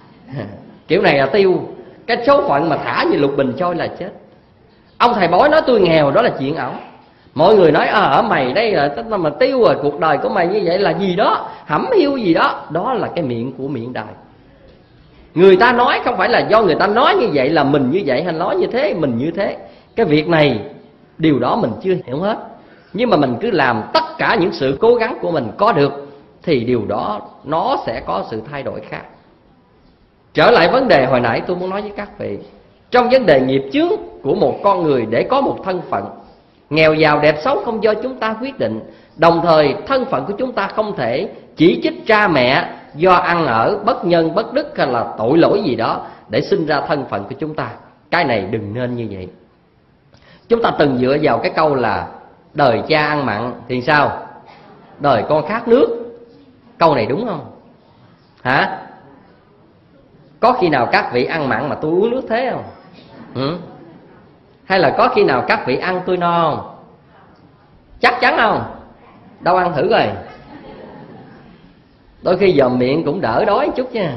Kiểu này là tiêu. Cái số phận mà thả như lục bình trôi là chết. Ông thầy bói nói tôi nghèo đó là chuyện ổng. Mọi người nói à, ở mày đây là tất mà tiêu rồi, cuộc đời của mày như vậy là gì đó, hẩm hiu gì đó. Đó là cái miệng của miệng đời. Người ta nói không phải là do người ta nói như vậy là mình như vậy, hay nói như thế mình như thế. Cái việc này điều đó mình chưa hiểu hết. Nhưng mà mình cứ làm tất cả những sự cố gắng của mình có được thì điều đó nó sẽ có sự thay đổi khác. Trở lại vấn đề hồi nãy tôi muốn nói với các vị. Trong vấn đề nghiệp chướng của một con người để có một thân phận, nghèo giàu đẹp xấu không do chúng ta quyết định. Đồng thời thân phận của chúng ta không thể chỉ trích cha mẹ do ăn ở bất nhân bất đức hay là tội lỗi gì đó để sinh ra thân phận của chúng ta. Cái này đừng nên như vậy. Chúng ta từng dựa vào cái câu là đời cha ăn mặn thì sao? Đời con khát nước. Câu này đúng không? Hả? Có khi nào các vị ăn mặn mà tôi uống nước thế không? Ừ? Hay là có khi nào các vị ăn tôi no không? Chắc chắn không? Đâu ăn thử rồi. Đôi khi dòm miệng cũng đỡ đói chút nha.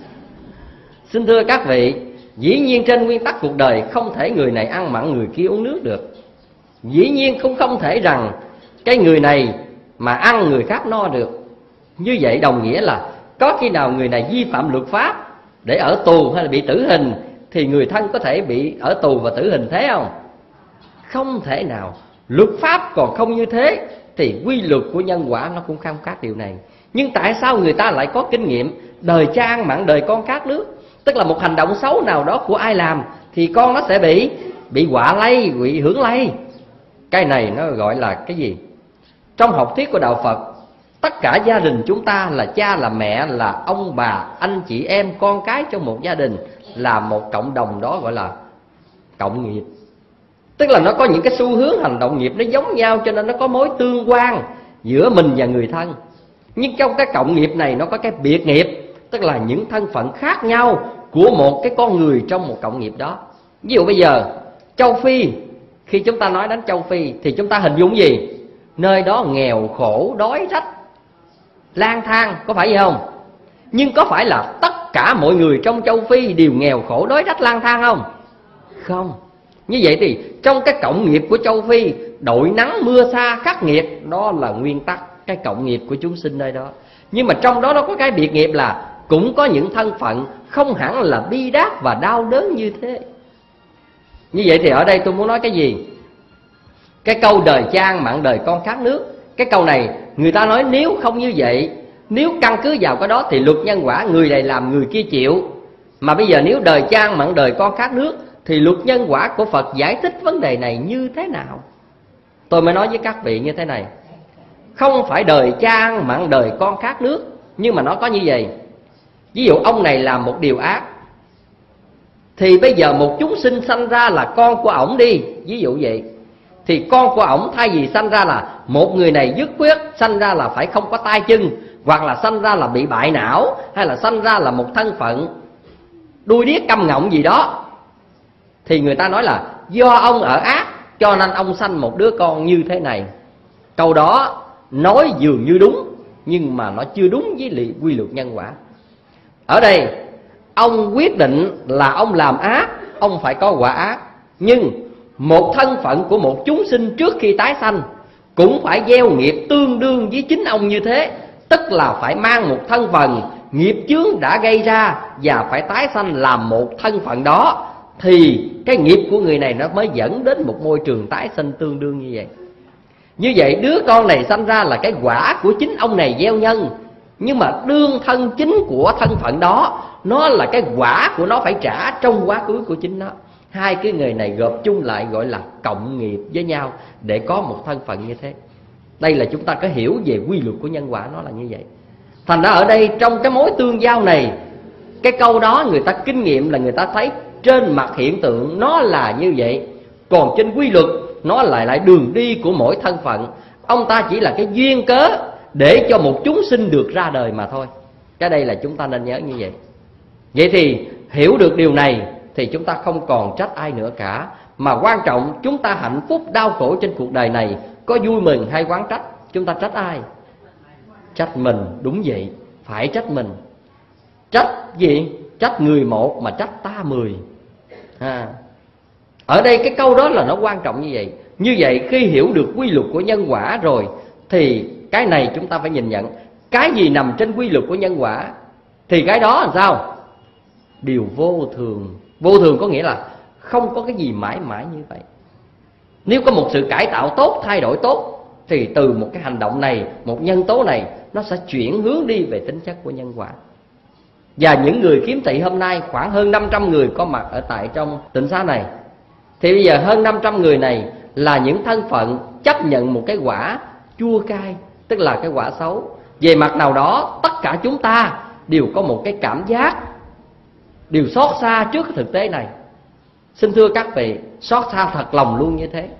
Xin thưa các vị, dĩ nhiên trên nguyên tắc cuộc đời không thể người này ăn mặn người kia uống nước được. Dĩ nhiên cũng không thể rằng cái người này mà ăn người khác no được. Như vậy đồng nghĩa là có khi nào người này vi phạm luật pháp để ở tù hay là bị tử hình thì người thân có thể bị ở tù và tử hình thế không? Không thể nào. Luật pháp còn không như thế thì quy luật của nhân quả nó cũng không khác điều này. Nhưng tại sao người ta lại có kinh nghiệm đời cha ăn mặn đời con khát nước? Tức là một hành động xấu nào đó của ai làm thì con nó sẽ bị bị họa lây, bị hưởng lây. Cái này nó gọi là cái gì? Trong học thuyết của đạo Phật, tất cả gia đình chúng ta là cha là mẹ là ông bà anh chị em con cái trong một gia đình là một cộng đồng, đó gọi là cộng nghiệp. Tức là nó có những cái xu hướng hành động nghiệp nó giống nhau, cho nên nó có mối tương quan giữa mình và người thân. Nhưng trong cái cộng nghiệp này nó có cái biệt nghiệp, tức là những thân phận khác nhau của một cái con người trong một cộng nghiệp đó. Ví dụ bây giờ châu Phi, khi chúng ta nói đến châu Phi thì chúng ta hình dung gì? Nơi đó nghèo khổ, đói rách, lang thang, có phải vậy không? Nhưng có phải là tất cả mọi người trong châu Phi đều nghèo khổ, đói rách, lang thang không? Không. Như vậy thì trong cái cộng nghiệp của châu Phi, đội nắng mưa xa khắc nghiệt, đó là nguyên tắc cái cộng nghiệp của chúng sinh nơi đó. Nhưng mà trong đó nó có cái biệt nghiệp là cũng có những thân phận không hẳn là bi đát và đau đớn như thế. Như vậy thì ở đây tôi muốn nói cái gì? Cái câu đời cha ăn mặn đời con khát nước, cái câu này người ta nói nếu không như vậy, nếu căn cứ vào cái đó thì luật nhân quả người này làm người kia chịu. Mà bây giờ nếu đời cha ăn mặn đời con khát nước thì luật nhân quả của Phật giải thích vấn đề này như thế nào? Tôi mới nói với các vị như thế này. Không phải đời cha ăn mặn đời con khát nước, nhưng mà nó có như vậy. Ví dụ ông này làm một điều ác thì bây giờ một chúng sinh sanh ra là con của ổng đi, ví dụ vậy. Thì con của ổng thay vì sanh ra là một người này dứt quyết, sanh ra là phải không có tay chân, hoặc là sanh ra là bị bại não, hay là sanh ra là một thân phận đuôi điếc câm ngọng gì đó, thì người ta nói là do ông ở ác cho nên ông sanh một đứa con như thế này. Câu đó nói dường như đúng, nhưng mà nó chưa đúng với quy luật nhân quả. Ở đây ông quyết định là ông làm ác, ông phải có quả ác. Nhưng một thân phận của một chúng sinh trước khi tái sanh cũng phải gieo nghiệp tương đương với chính ông như thế, tức là phải mang một thân phận nghiệp chướng đã gây ra và phải tái sanh làm một thân phận đó, thì cái nghiệp của người này nó mới dẫn đến một môi trường tái sanh tương đương như vậy. Như vậy đứa con này sanh ra là cái quả của chính ông này gieo nhân, nhưng mà đương thân chính của thân phận đó, nó là cái quả của nó phải trả trong quá khứ của chính nó. Hai cái người này gộp chung lại gọi là cộng nghiệp với nhau để có một thân phận như thế. Đây là chúng ta có hiểu về quy luật của nhân quả, nó là như vậy. Thành ra ở đây trong cái mối tương giao này, cái câu đó người ta kinh nghiệm là người ta thấy trên mặt hiện tượng nó là như vậy, còn trên quy luật nó lại lại đường đi của mỗi thân phận. Ông ta chỉ là cái duyên cớ để cho một chúng sinh được ra đời mà thôi. Cái đây là chúng ta nên nhớ như vậy. Vậy thì hiểu được điều này thì chúng ta không còn trách ai nữa cả, mà quan trọng chúng ta hạnh phúc đau khổ trên cuộc đời này, có vui mừng hay oán trách, chúng ta trách ai? Trách mình, đúng vậy, phải trách mình. Trách gì? Trách người một mà trách ta mười. à. Ở đây cái câu đó là nó quan trọng như vậy. Như vậy khi hiểu được quy luật của nhân quả rồi, thì cái này chúng ta phải nhìn nhận, cái gì nằm trên quy luật của nhân quả thì cái đó làm sao? Điều vô thường. Vô thường có nghĩa là không có cái gì mãi mãi như vậy. Nếu có một sự cải tạo tốt, thay đổi tốt, thì từ một cái hành động này, một nhân tố này, nó sẽ chuyển hướng đi về tính chất của nhân quả. Và những người khiếm thị hôm nay khoảng hơn năm trăm người có mặt ở tại trong tịnh xá này, thì bây giờ hơn năm trăm người này là những thân phận chấp nhận một cái quả chua cay, tức là cái quả xấu. Về mặt nào đó tất cả chúng ta đều có một cái cảm giác, đều xót xa trước cái thực tế này. Xin thưa các vị, xót xa thật lòng luôn như thế.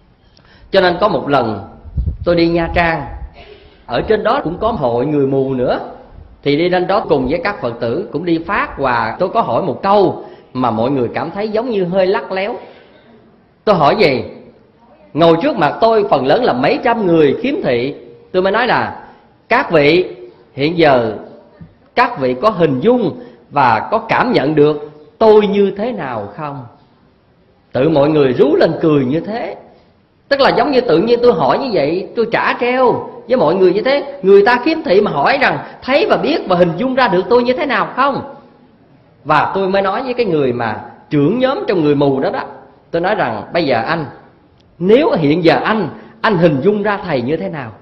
Cho nên có một lần tôi đi Nha Trang, ở trên đó cũng có hội người mù nữa, thì đi lên đó cùng với các Phật tử cũng đi phát. Và tôi có hỏi một câu mà mọi người cảm thấy giống như hơi lắc léo. Tôi hỏi gì? Ngồi trước mặt tôi phần lớn là mấy trăm người khiếm thị. Tôi mới nói là các vị hiện giờ các vị có hình dung và có cảm nhận được tôi như thế nào không? Tự mọi người rú lên cười như thế. Tức là giống như tự nhiên tôi hỏi như vậy, tôi trả treo với mọi người như thế. Người ta khiếm thị mà hỏi rằng thấy và biết và hình dung ra được tôi như thế nào không? Và tôi mới nói với cái người mà trưởng nhóm trong người mù đó đó, tôi nói rằng bây giờ anh, nếu hiện giờ anh Anh hình dung ra thầy như thế nào?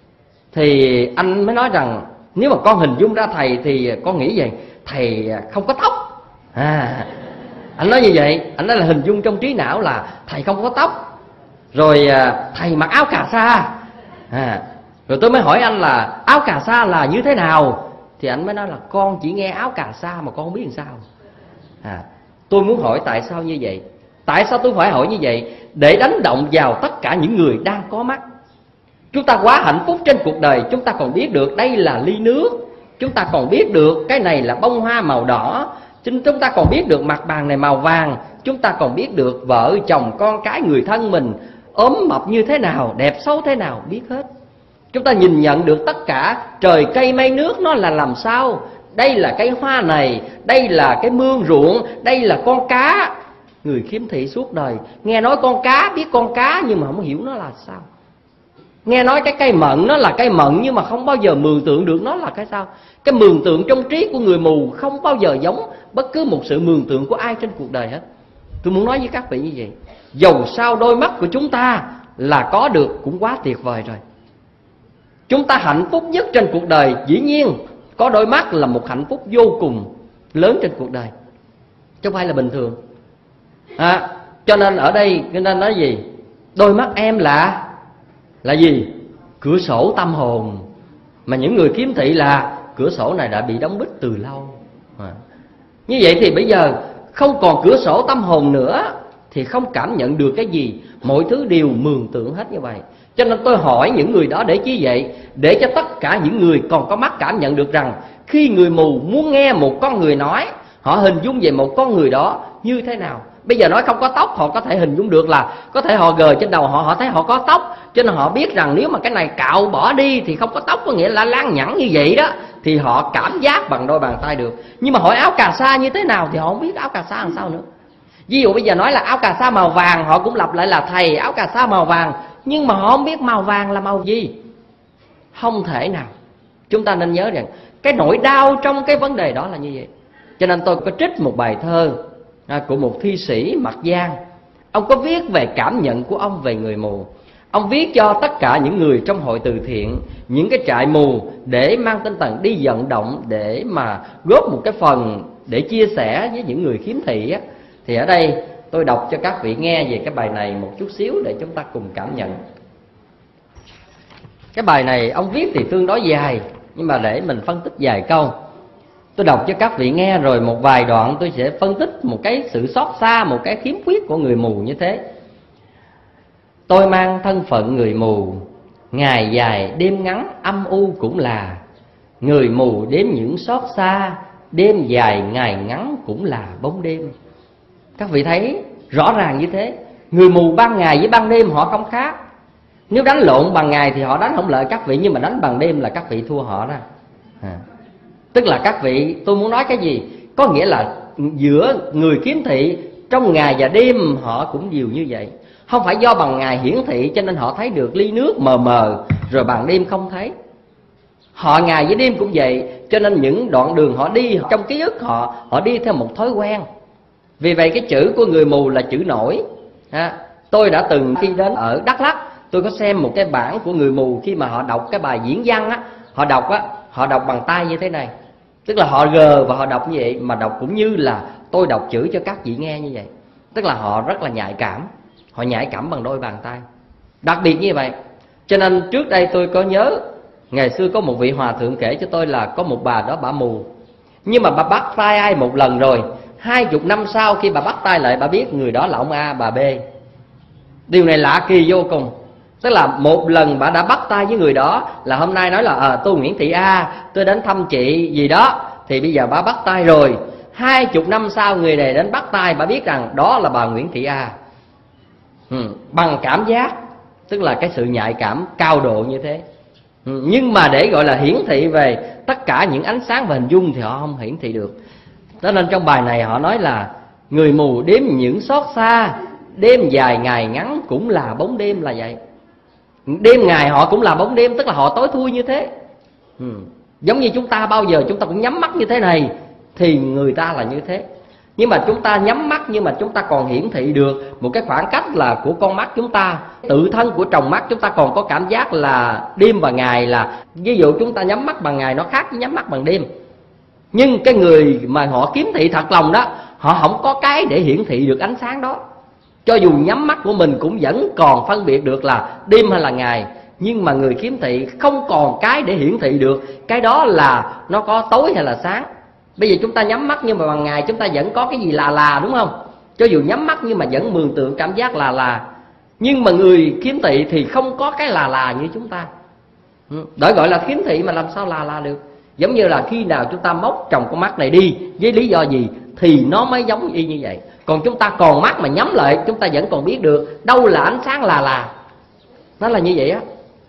Thì anh mới nói rằng nếu mà con hình dung ra thầy thì con nghĩ vậy, thầy không có tóc. à, Anh nói như vậy. Anh nói là hình dung trong trí não là thầy không có tóc, rồi thầy mặc áo cà sa. à, Rồi tôi mới hỏi anh là áo cà sa là như thế nào? Thì anh mới nói là con chỉ nghe áo cà sa mà con không biết làm sao. à, Tôi muốn hỏi tại sao như vậy. Tại sao tôi phải hỏi như vậy? Để đánh động vào tất cả những người đang có mắt. Chúng ta quá hạnh phúc trên cuộc đời, chúng ta còn biết được đây là ly nước, chúng ta còn biết được cái này là bông hoa màu đỏ, chúng ta còn biết được mặt bàn này màu vàng, chúng ta còn biết được vợ chồng con cái người thân mình ốm mập như thế nào, đẹp xấu thế nào, biết hết. Chúng ta nhìn nhận được tất cả trời cây mây nước nó là làm sao. Đây là cây hoa này, đây là cái mương ruộng, đây là con cá. Người khiếm thị suốt đời nghe nói con cá, biết con cá nhưng mà không hiểu nó là sao. Nghe nói cái cây mận nó là cây mận nhưng mà không bao giờ mường tượng được nó là cái sao. Cái mường tượng trong trí của người mù không bao giờ giống bất cứ một sự mường tượng của ai trên cuộc đời hết. Tôi muốn nói với các vị như vậy. Dầu sao đôi mắt của chúng ta là có được cũng quá tuyệt vời rồi. Chúng ta hạnh phúc nhất trên cuộc đời, dĩ nhiên có đôi mắt là một hạnh phúc vô cùng lớn trên cuộc đời, chứ không phải là bình thường. à, Cho nên ở đây nên nói gì? Đôi mắt em là Là gì? Cửa sổ tâm hồn. Mà những người khiếm thị là cửa sổ này đã bị đóng bít từ lâu. à. Như vậy thì bây giờ không còn cửa sổ tâm hồn nữa thì không cảm nhận được cái gì. Mọi thứ đều mường tượng hết như vậy. Cho nên tôi hỏi những người đó để chi vậy? Để cho tất cả những người còn có mắt cảm nhận được rằng khi người mù muốn nghe một con người nói, họ hình dung về một con người đó như thế nào. Bây giờ nói không có tóc, họ có thể hình dung được là có thể họ gờ trên đầu họ, họ thấy họ có tóc, cho nên họ biết rằng nếu mà cái này cạo bỏ đi thì không có tóc, có nghĩa là láng nhẳng như vậy đó, thì họ cảm giác bằng đôi bàn tay được. Nhưng mà hỏi áo cà sa như thế nào thì họ không biết áo cà sa làm sao nữa. Ví dụ bây giờ nói là áo cà sa màu vàng, họ cũng lặp lại là thầy áo cà sa màu vàng, nhưng mà họ không biết màu vàng là màu gì. Không thể nào. Chúng ta nên nhớ rằng cái nỗi đau trong cái vấn đề đó là như vậy. Cho nên tôi có trích một bài thơ của một thi sĩ Mặc Giang. Ông có viết về cảm nhận của ông về người mù. Ông viết cho tất cả những người trong hội từ thiện, những cái trại mù, để mang tinh thần đi vận động, để mà góp một cái phần để chia sẻ với những người khiếm thị á. Thì ở đây tôi đọc cho các vị nghe về cái bài này một chút xíu để chúng ta cùng cảm nhận. Cái bài này ông viết thì tương đối dài, nhưng mà để mình phân tích vài câu. Tôi đọc cho các vị nghe rồi một vài đoạn tôi sẽ phân tích một cái sự xót xa, một cái khiếm khuyết của người mù như thế. Tôi mang thân phận người mù, ngày dài đêm ngắn âm u cũng là. Người mù đếm những xót xa, đêm dài ngày ngắn cũng là bóng đêm. Các vị thấy rõ ràng như thế. Người mù ban ngày với ban đêm họ không khác. Nếu đánh lộn bằng ngày thì họ đánh không lợi các vị, nhưng mà đánh bằng đêm là các vị thua họ ra. à. Tức là các vị, tôi muốn nói cái gì? Có nghĩa là giữa người khiếm thị trong ngày và đêm họ cũng đều như vậy. Không phải do bằng ngày hiển thị cho nên họ thấy được ly nước mờ mờ, rồi bằng đêm không thấy. Họ ngày với đêm cũng vậy, cho nên những đoạn đường họ đi trong ký ức họ, họ đi theo một thói quen. Vì vậy cái chữ của người mù là chữ nổi. à, Tôi đã từng khi đến ở Đắk Lắk, tôi có xem một cái bản của người mù. Khi mà họ đọc cái bài diễn văn á, họ đọc á, họ đọc bằng tay như thế này. Tức là họ gờ và họ đọc như vậy, mà đọc cũng như là tôi đọc chữ cho các vị nghe như vậy. Tức là họ rất là nhạy cảm. Họ nhạy cảm bằng đôi bàn tay, đặc biệt như vậy. Cho nên trước đây tôi có nhớ, ngày xưa có một vị hòa thượng kể cho tôi là có một bà đó bà mù, nhưng mà bà bắt tay ai một lần rồi, hai chục năm sau khi bà bắt tay lại, bà biết người đó là ông A, bà B. Điều này lạ kỳ vô cùng. Tức là một lần bà đã bắt tay với người đó, là hôm nay nói là à, tôi Nguyễn Thị A, tôi đến thăm chị gì đó. Thì bây giờ bà bắt tay rồi, hai chục năm sau người này đến bắt tay, bà biết rằng đó là bà Nguyễn Thị A. ừ, Bằng cảm giác. Tức là cái sự nhạy cảm cao độ như thế. ừ, Nhưng mà để gọi là hiển thị về tất cả những ánh sáng và hình dung thì họ không hiển thị được. Cho nên trong bài này họ nói là người mù đếm những xót xa, đêm dài ngày ngắn cũng là bóng đêm là vậy. Đêm ngày họ cũng là bóng đêm, tức là họ tối thui như thế. ừ. Giống như chúng ta bao giờ chúng ta cũng nhắm mắt như thế này, thì người ta là như thế. Nhưng mà chúng ta nhắm mắt, nhưng mà chúng ta còn hiển thị được một cái khoảng cách là của con mắt chúng ta. Tự thân của tròng mắt chúng ta còn có cảm giác là đêm và ngày, là ví dụ chúng ta nhắm mắt bằng ngày nó khác với nhắm mắt bằng đêm. Nhưng cái người mà họ khiếm thị thật lòng đó, họ không có cái để hiển thị được ánh sáng đó. Cho dù nhắm mắt của mình cũng vẫn còn phân biệt được là đêm hay là ngày. Nhưng mà người khiếm thị không còn cái để hiển thị được cái đó là nó có tối hay là sáng. Bây giờ chúng ta nhắm mắt nhưng mà bằng ngày chúng ta vẫn có cái gì là là, đúng không? Cho dù nhắm mắt nhưng mà vẫn mường tượng cảm giác là là. Nhưng mà người khiếm thị thì không có cái là là như chúng ta. Đổi gọi là khiếm thị mà làm sao là là được. Giống như là khi nào chúng ta móc tròng con mắt này đi với lý do gì thì nó mới giống y như vậy. Còn chúng ta còn mắt mà nhắm lại, chúng ta vẫn còn biết được đâu là ánh sáng là là. Nó là như vậy á.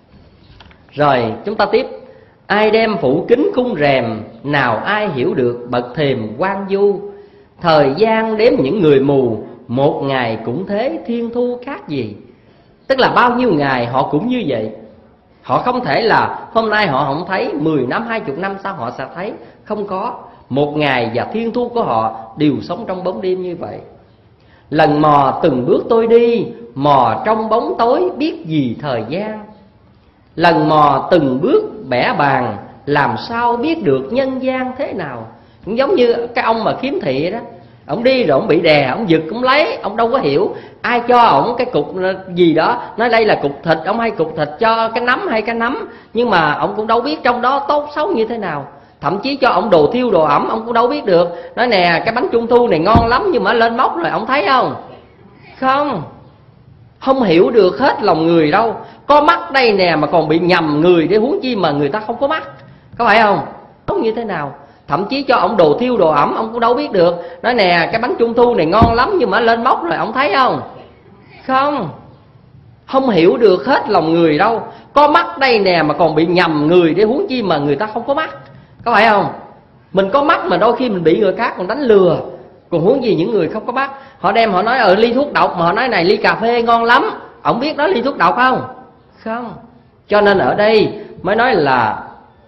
Rồi chúng ta tiếp. Ai đem phủ kính khung rèm, nào ai hiểu được bậc thềm quan du. Thời gian đếm những người mù, một ngày cũng thế thiên thu khác gì. Tức là bao nhiêu ngày họ cũng như vậy. Họ không thể là hôm nay họ không thấy, mười năm, hai chục năm sau họ sẽ thấy. Không có. Một ngày và thiên thu của họ đều sống trong bóng đêm như vậy. Lần mò từng bước tôi đi, mò trong bóng tối biết gì thời gian. Lần mò từng bước bẻ bàn, làm sao biết được nhân gian thế nào. Cũng giống như cái ông mà khiếm thị đó, ông đi rồi ông bị đè, ông giật, ông lấy, ông đâu có hiểu. Ai cho ổng cái cục gì đó, nói đây là cục thịt, ông hay cục thịt cho cái nấm hay cái nấm. Nhưng mà ông cũng đâu biết trong đó tốt xấu như thế nào. Thậm chí cho ông đồ thiêu, đồ ẩm, ông cũng đâu biết được. Nói nè, cái bánh trung thu này ngon lắm, nhưng mà lên móc rồi ông thấy không? Không. Không hiểu được hết lòng người đâu. Có mắt đây nè mà còn bị nhầm người, để huống chi mà người ta không có mắt. Có phải không? Không như thế nào. Thậm chí cho ông đồ thiêu, đồ ẩm, ông cũng đâu biết được. Nói nè, cái bánh trung thu này ngon lắm, nhưng mà lên móc rồi ông thấy không? Không. Không hiểu được hết lòng người đâu. Có mắt đây nè mà còn bị nhầm người, để huống chi mà người ta không có mắt. Có phải không? Mình có mắt mà đôi khi mình bị người khác còn đánh lừa. Còn huống gì những người không có mắt. Họ đem họ nói ở ly thuốc độc, mà họ nói này ly cà phê ngon lắm, ổng biết đó ly thuốc độc không? Không. Cho nên ở đây mới nói là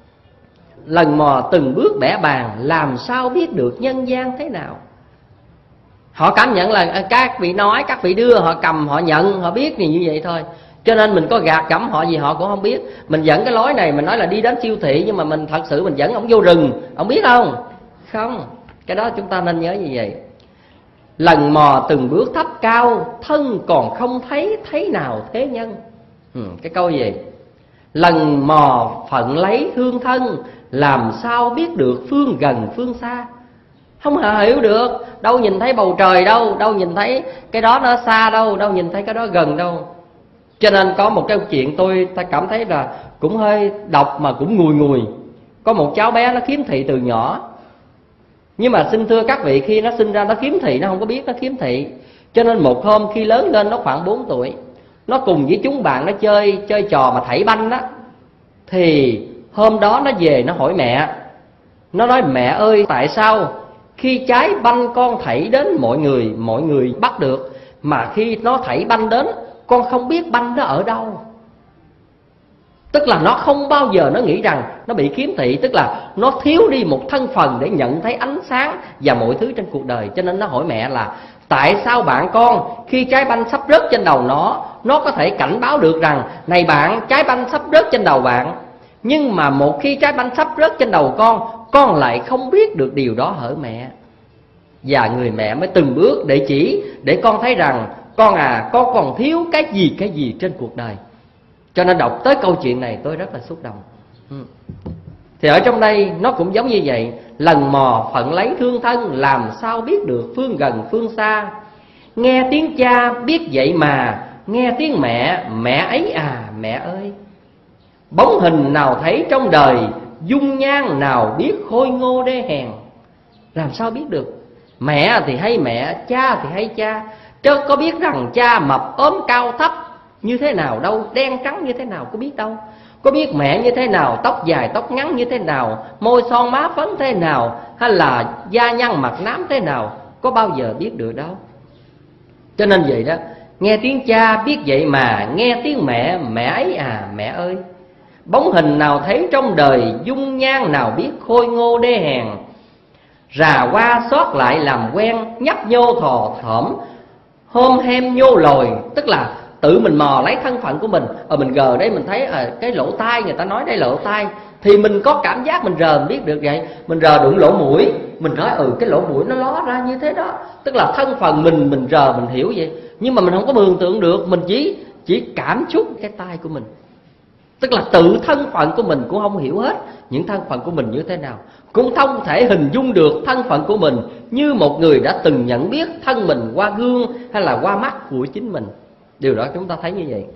lần mò từng bước bẻ bàn, làm sao biết được nhân gian thế nào. Họ cảm nhận là các vị nói, các vị đưa, họ cầm, họ nhận, họ biết thì như vậy thôi. Cho nên mình có gạt gẫm họ gì họ cũng không biết. Mình dẫn cái lối này, mình nói là đi đến siêu thị, nhưng mà mình thật sự mình dẫn ổng vô rừng, ổng biết không? Không. Cái đó chúng ta nên nhớ như vậy. Lần mò từng bước thấp cao, thân còn không thấy, thấy nào thế nhân. ừ, Cái câu gì? Lần mò phận lấy hương thân, làm sao biết được phương gần phương xa. Không hề hiểu được. Đâu nhìn thấy bầu trời đâu, đâu nhìn thấy cái đó nó xa đâu, đâu nhìn thấy cái đó gần đâu. Cho nên có một cái chuyện tôi ta cảm thấy là cũng hơi độc mà cũng ngùi ngùi. Có một cháu bé nó khiếm thị từ nhỏ. Nhưng mà xin thưa các vị, khi nó sinh ra nó khiếm thị, nó không có biết nó khiếm thị. Cho nên một hôm khi lớn lên, nó khoảng bốn tuổi, nó cùng với chúng bạn nó chơi chơi trò mà thảy banh đó. Thì hôm đó nó về nó hỏi mẹ. Nó nói mẹ ơi, tại sao khi trái banh con thảy đến mọi người, mọi người bắt được, mà khi nó thảy banh đến con không biết banh nó ở đâu. Tức là nó không bao giờ nó nghĩ rằng nó bị khiếm thị. Tức là nó thiếu đi một thân phần để nhận thấy ánh sáng và mọi thứ trên cuộc đời. Cho nên nó hỏi mẹ là tại sao bạn con khi trái banh sắp rớt trên đầu nó, nó có thể cảnh báo được rằng này bạn, trái banh sắp rớt trên đầu bạn. Nhưng mà một khi trái banh sắp rớt trên đầu con, con lại không biết được điều đó hỡi mẹ. Và người mẹ mới từng bước để chỉ, để con thấy rằng con à, con còn thiếu cái gì cái gì trên cuộc đời. Cho nên đọc tới câu chuyện này tôi rất là xúc động. ừ. Thì ở trong đây nó cũng giống như vậy. Lần mò phận lấy thương thân, làm sao biết được phương gần phương xa. Nghe tiếng cha biết vậy mà, nghe tiếng mẹ, mẹ ấy à mẹ ơi. Bóng hình nào thấy trong đời, dung nhan nào biết khôi ngô đê hèn. Làm sao biết được? Mẹ thì hay mẹ, cha thì hay cha. Chứ có biết rằng cha mập ốm cao thấp như thế nào đâu, đen trắng như thế nào có biết đâu. Có biết mẹ như thế nào, tóc dài tóc ngắn như thế nào, môi son má phấn thế nào, hay là da nhăn mặt nám thế nào, có bao giờ biết được đâu. Cho nên vậy đó, nghe tiếng cha biết vậy mà, nghe tiếng mẹ, mẹ ấy à mẹ ơi. Bóng hình nào thấy trong đời, dung nhan nào biết khôi ngô đê hèn. Rà qua xót lại làm quen, nhấp nhô thò thỏm, hôm hem nhô lồi. Tức là tự mình mò lấy thân phận của mình. Ở mình gờ đấy mình thấy à, cái lỗ tai, người ta nói đây lỗ tai, thì mình có cảm giác mình rờ mình biết được vậy. Mình rờ đụng lỗ mũi, mình nói ừ cái lỗ mũi nó ló ra như thế đó. Tức là thân phận mình, mình rờ mình hiểu vậy. Nhưng mà mình không có mường tượng được, mình chỉ chỉ cảm xúc cái tai của mình. Tức là tự thân phận của mình cũng không hiểu hết những thân phận của mình như thế nào, cũng không thể hình dung được thân phận của mình như một người đã từng nhận biết thân mình qua gương hay là qua mắt của chính mình. Điều đó chúng ta thấy như vậy.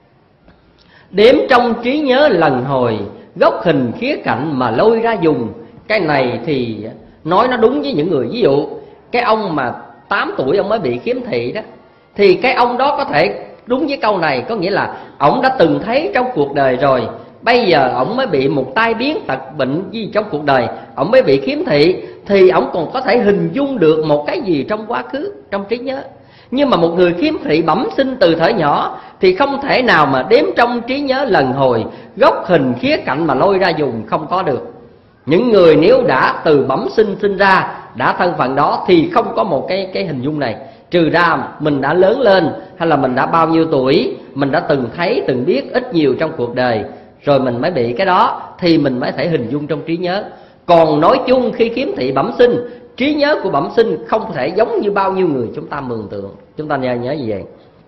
Đếm trong trí nhớ lần hồi, góc hình khía cạnh mà lôi ra dùng. Cái này thì nói nó đúng với những người, ví dụ cái ông mà tám tuổi ông mới bị khiếm thị đó, thì cái ông đó có thể đúng với câu này. Có nghĩa là ông đã từng thấy trong cuộc đời rồi, bây giờ ông mới bị một tai biến tật bệnh gì trong cuộc đời, ông mới bị khiếm thị, thì ông còn có thể hình dung được một cái gì trong quá khứ, trong trí nhớ. Nhưng mà một người khiếm thị bẩm sinh từ thời nhỏ thì không thể nào mà đếm trong trí nhớ lần hồi, góc hình khía cạnh mà lôi ra dùng, không có được. Những người nếu đã từ bẩm sinh sinh ra, đã thân phận đó thì không có một cái, cái hình dung này. Trừ ra mình đã lớn lên, hay là mình đã bao nhiêu tuổi, mình đã từng thấy, từng biết ít nhiều trong cuộc đời, rồi mình mới bị cái đó, thì mình mới thể hình dung trong trí nhớ. Còn nói chung khi khiếm thị bẩm sinh, trí nhớ của bẩm sinh không thể giống như bao nhiêu người chúng ta mường tượng. Chúng ta nhớ nhớ như vậy.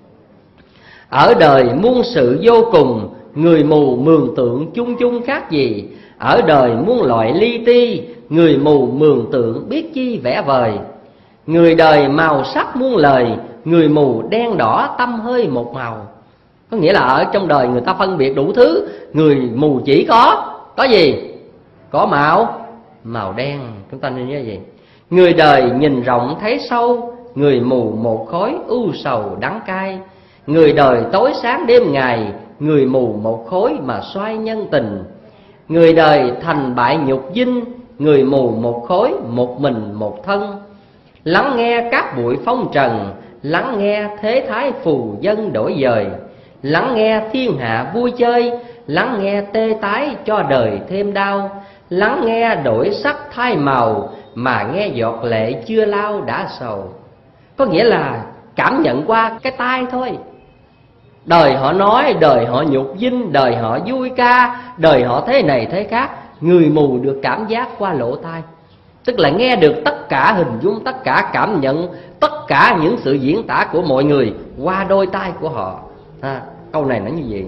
Ở đời muôn sự vô cùng, người mù mường tượng chung chung khác gì. Ở đời muôn loại li ti, người mù mường tượng biết chi vẽ vời. Người đời màu sắc muôn lời, người mù đen đỏ tâm hơi một màu. Có nghĩa là ở trong đời người ta phân biệt đủ thứ, người mù chỉ có có gì? Có màu màu đen. Chúng ta nên nhớ gì? Người đời nhìn rộng thấy sâu, người mù một khối u sầu đắng cay. Người đời tối sáng đêm ngày, người mù một khối mà xoay nhân tình. Người đời thành bại nhục dinh, người mù một khối một mình một thân. Lắng nghe các bụi phong trần, lắng nghe thế thái phù dân đổi dời, lắng nghe thiên hạ vui chơi, lắng nghe tê tái cho đời thêm đau, lắng nghe đổi sắc thay màu, mà nghe giọt lệ chưa lau đã sầu. Có nghĩa là cảm nhận qua cái tai thôi. Đời họ nói, đời họ nhục vinh, đời họ vui ca, đời họ thế này thế khác. Người mù được cảm giác qua lỗ tai, tức là nghe được tất cả hình dung, tất cả cảm nhận, tất cả những sự diễn tả của mọi người qua đôi tai của họ. À, câu này nó như vậy.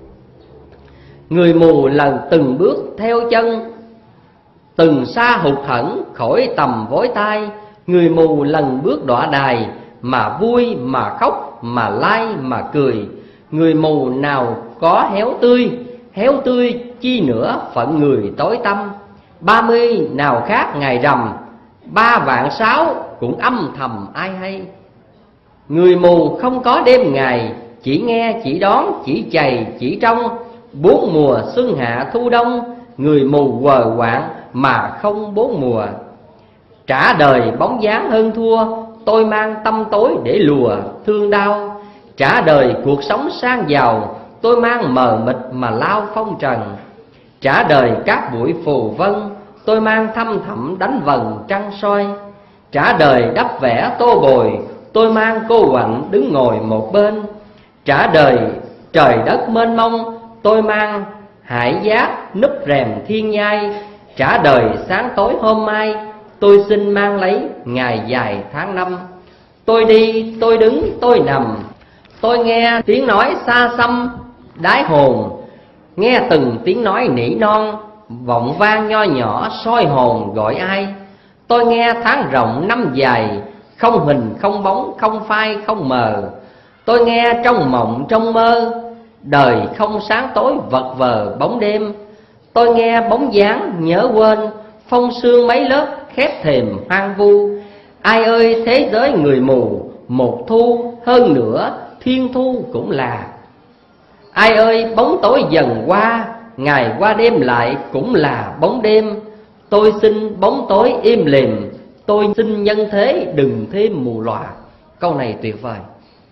Người mù lần từng bước theo chân, từng xa hụt hẫng khỏi tầm vối tai. Người mù lần bước đọa đài, mà vui mà khóc, mà lai mà cười. Người mù nào có héo tươi, héo tươi chi nữa phận người tối tăm. Ba mươi nào khác ngày rằm, ba vạn sáu cũng âm thầm ai hay. Người mù không có đêm ngày, chỉ nghe chỉ đón chỉ chày chỉ trông. Bốn mùa xuân hạ thu đông, người mù quờ quạng mà không bốn mùa. Trả đời bóng dáng hơn thua, tôi mang tâm tối để lùa thương đau. Trả đời cuộc sống sang giàu, tôi mang mờ mịt mà lao phong trần. Trả đời các bụi phù vân, tôi mang thăm thẳm đánh vần trăng soi. Trả đời đắp vẽ tô bồi, tôi mang cô quạnh đứng ngồi một bên. Trả đời trời đất mênh mông, tôi mang hải giác núp rèm thiên nhai. Trả đời sáng tối hôm mai, tôi xin mang lấy ngày dài tháng năm. Tôi đi, tôi đứng, tôi nằm, tôi nghe tiếng nói xa xăm đáy hồn. Nghe từng tiếng nói nỉ non, vọng vang nho nhỏ soi hồn gọi ai. Tôi nghe tháng rộng năm dài, không hình không bóng, không phai không mờ. Tôi nghe trong mộng trong mơ, đời không sáng tối vật vờ bóng đêm. Tôi nghe bóng dáng nhớ quên, phong sương mấy lớp khép thềm hoang vu. Ai ơi thế giới người mù, một thu hơn nữa thiên thu cũng là. Ai ơi bóng tối dần qua, ngày qua đêm lại cũng là bóng đêm. Tôi xin bóng tối im lìm, tôi xin nhân thế đừng thêm mù lòa. Câu này tuyệt vời.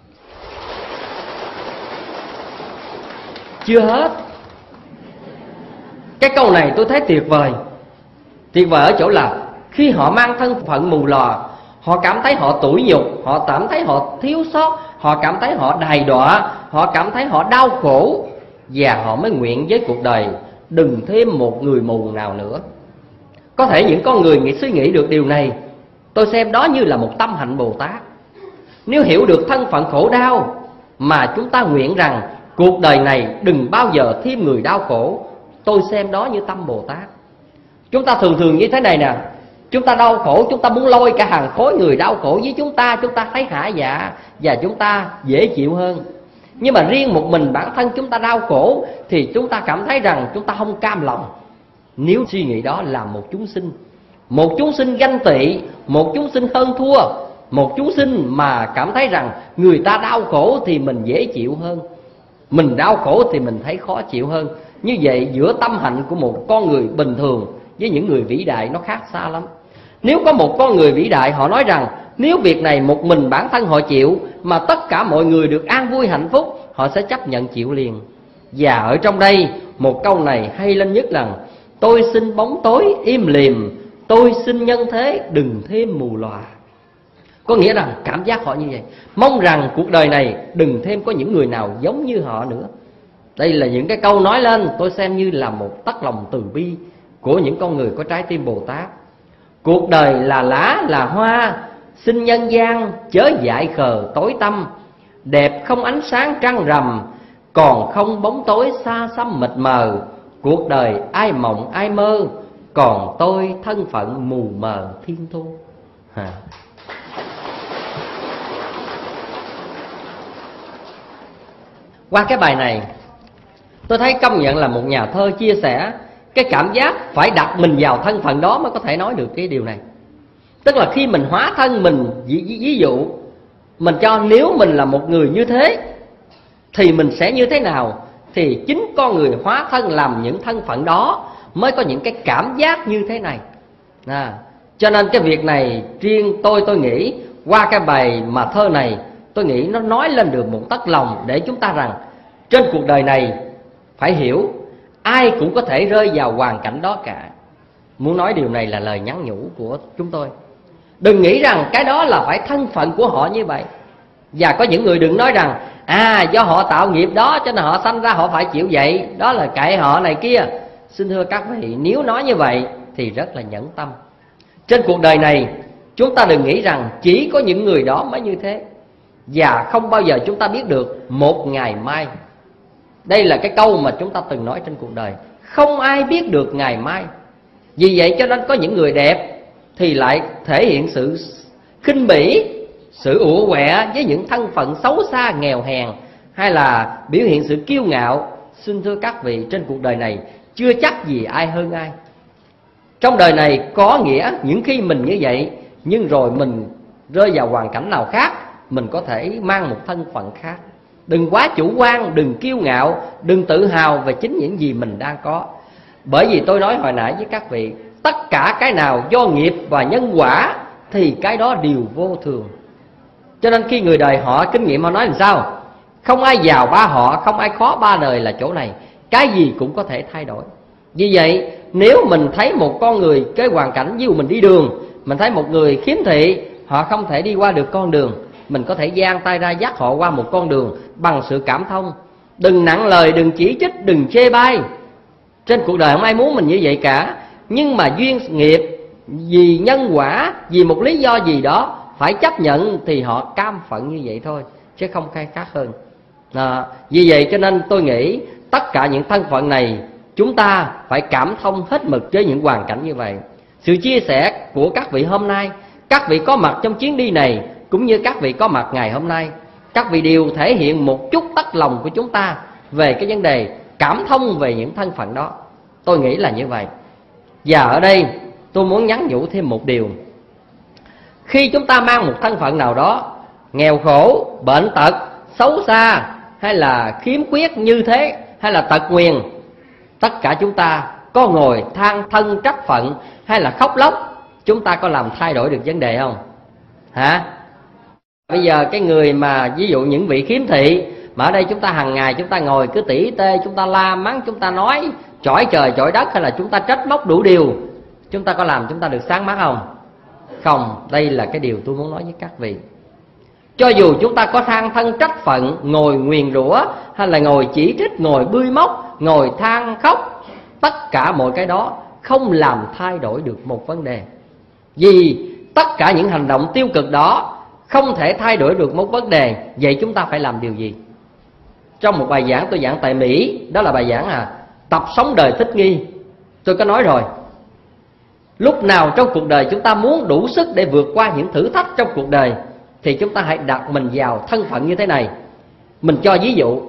Chưa hết. Cái câu này tôi thấy tuyệt vời. Tuyệt vời ở chỗ là khi họ mang thân phận mù lòa, họ cảm thấy họ tủi nhục, họ cảm thấy họ thiếu sót, họ cảm thấy họ đày đọa, họ cảm thấy họ đau khổ. Và họ mới nguyện với cuộc đời đừng thêm một người mù nào nữa. Có thể những con người nghĩ suy nghĩ được điều này, tôi xem đó như là một tâm hạnh Bồ Tát. Nếu hiểu được thân phận khổ đau mà chúng ta nguyện rằng cuộc đời này đừng bao giờ thêm người đau khổ, tôi xem đó như tâm Bồ Tát. Chúng ta thường thường như thế này nè, chúng ta đau khổ, chúng ta muốn lôi cả hàng khối người đau khổ với chúng ta, chúng ta thấy hả dạ và chúng ta dễ chịu hơn. Nhưng mà riêng một mình bản thân chúng ta đau khổ thì chúng ta cảm thấy rằng chúng ta không cam lòng. Nếu suy nghĩ đó là một chúng sinh, một chúng sinh ganh tị, một chúng sinh hơn thua, một chúng sinh mà cảm thấy rằng người ta đau khổ thì mình dễ chịu hơn, mình đau khổ thì mình thấy khó chịu hơn. Như vậy giữa tâm hạnh của một con người bình thường với những người vĩ đại nó khác xa lắm. Nếu có một con người vĩ đại họ nói rằng nếu việc này một mình bản thân họ chịu mà tất cả mọi người được an vui hạnh phúc, họ sẽ chấp nhận chịu liền. Và ở trong đây một câu này hay lên nhất là tôi xin bóng tối im lìm, tôi xin nhân thế đừng thêm mù lòa. Có nghĩa rằng cảm giác họ như vậy, mong rằng cuộc đời này đừng thêm có những người nào giống như họ nữa. Đây là những cái câu nói lên tôi xem như là một tấm lòng từ bi của những con người có trái tim Bồ Tát. Cuộc đời là lá là hoa, xin nhân gian chớ dại khờ tối tăm. Đẹp không ánh sáng trăng rằm, còn không bóng tối xa xăm mịt mờ. Cuộc đời ai mộng ai mơ, còn tôi thân phận mù mờ thiên thu. à. Qua cái bài này tôi thấy công nhận là một nhà thơ chia sẻ cái cảm giác phải đặt mình vào thân phận đó mới có thể nói được cái điều này. Tức là khi mình hóa thân mình, ví, ví dụ mình cho nếu mình là một người như thế thì mình sẽ như thế nào, thì chính con người hóa thân làm những thân phận đó mới có những cái cảm giác như thế này. à, Cho nên cái việc này riêng tôi tôi nghĩ qua cái bài mà thơ này tôi nghĩ nó nói lên được một tấc lòng để chúng ta rằng trên cuộc đời này phải hiểu ai cũng có thể rơi vào hoàn cảnh đó cả. Muốn nói điều này là lời nhắn nhủ của chúng tôi. Đừng nghĩ rằng cái đó là phải thân phận của họ như vậy. Và có những người đừng nói rằng à do họ tạo nghiệp đó cho nên họ sanh ra họ phải chịu vậy, đó là kệ họ này kia. Xin thưa các vị, nếu nói như vậy thì rất là nhẫn tâm. Trên cuộc đời này chúng ta đừng nghĩ rằng chỉ có những người đó mới như thế, và không bao giờ chúng ta biết được một ngày mai. Đây là cái câu mà chúng ta từng nói trên cuộc đời, không ai biết được ngày mai. Vì vậy cho nên có những người đẹp thì lại thể hiện sự khinh bỉ, sự ủa quẹ với những thân phận xấu xa nghèo hèn, hay là biểu hiện sự kiêu ngạo. Xin thưa các vị, trên cuộc đời này chưa chắc gì ai hơn ai. Trong đời này có nghĩa những khi mình như vậy, nhưng rồi mình rơi vào hoàn cảnh nào khác, mình có thể mang một thân phận khác. Đừng quá chủ quan, đừng kiêu ngạo, đừng tự hào về chính những gì mình đang có. Bởi vì tôi nói hồi nãy với các vị, tất cả cái nào do nghiệp và nhân quả thì cái đó đều vô thường. Cho nên khi người đời họ kinh nghiệm họ nói làm sao? Không ai giàu ba họ, không ai khó ba đời là chỗ này. Cái gì cũng có thể thay đổi. Vì vậy nếu mình thấy một con người cái hoàn cảnh, ví dụ mình đi đường, mình thấy một người khiếm thị, họ không thể đi qua được con đường, mình có thể giang tay ra dắt họ qua một con đường bằng sự cảm thông. Đừng nặng lời, đừng chỉ trích, đừng chê bai. Trên cuộc đời không ai muốn mình như vậy cả. Nhưng mà duyên nghiệp, vì nhân quả, vì một lý do gì đó phải chấp nhận thì họ cam phận như vậy thôi, chứ không khai khác hơn. À, vì vậy cho nên tôi nghĩ tất cả những thân phận này chúng ta phải cảm thông hết mực với những hoàn cảnh như vậy. Sự chia sẻ của các vị hôm nay, các vị có mặt trong chuyến đi này, cũng như các vị có mặt ngày hôm nay, các vị đều thể hiện một chút tấc lòng của chúng ta về cái vấn đề cảm thông về những thân phận đó. Tôi nghĩ là như vậy. Và ở đây tôi muốn nhắn nhủ thêm một điều. Khi chúng ta mang một thân phận nào đó, nghèo khổ, bệnh tật, xấu xa, hay là khiếm khuyết như thế, hay là tật nguyền, tất cả chúng ta có ngồi than thân trách phận hay là khóc lóc, chúng ta có làm thay đổi được vấn đề không? Hả? Bây giờ cái người mà ví dụ những vị khiếm thị, mà ở đây chúng ta hàng ngày chúng ta ngồi cứ tỉ tê, chúng ta la mắng, chúng ta nói chọi trời chọi đất, hay là chúng ta trách móc đủ điều, chúng ta có làm chúng ta được sáng mắt không? Không. Đây là cái điều tôi muốn nói với các vị. Cho dù chúng ta có than thân trách phận, ngồi nguyền rủa, hay là ngồi chỉ trích, ngồi bươi móc, ngồi than khóc, tất cả mọi cái đó không làm thay đổi được một vấn đề. Vì tất cả những hành động tiêu cực đó không thể thay đổi được một vấn đề. Vậy chúng ta phải làm điều gì? Trong một bài giảng tôi giảng tại Mỹ, đó là bài giảng à tập sống đời thích nghi, tôi có nói rồi, lúc nào trong cuộc đời chúng ta muốn đủ sức để vượt qua những thử thách trong cuộc đời, thì chúng ta hãy đặt mình vào thân phận như thế này. Mình cho ví dụ,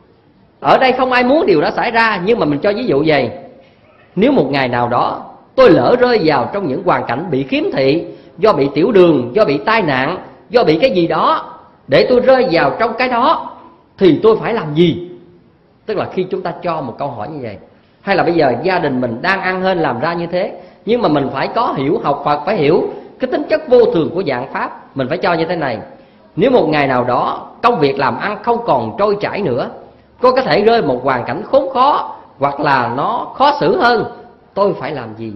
ở đây không ai muốn điều đó xảy ra, nhưng mà mình cho ví dụ vậy. Nếu một ngày nào đó tôi lỡ rơi vào trong những hoàn cảnh bị khiếm thị, do bị tiểu đường, do bị tai nạn, do bị cái gì đó, để tôi rơi vào trong cái đó, thì tôi phải làm gì? Tức là khi chúng ta cho một câu hỏi như vậy, hay là bây giờ gia đình mình đang ăn hên làm ra như thế, nhưng mà mình phải có hiểu, học Phật phải hiểu cái tính chất vô thường của vạn pháp. Mình phải cho như thế này: nếu một ngày nào đó công việc làm ăn không còn trôi chảy nữa, tôi có thể rơi một hoàn cảnh khốn khó, hoặc là nó khó xử hơn, tôi phải làm gì?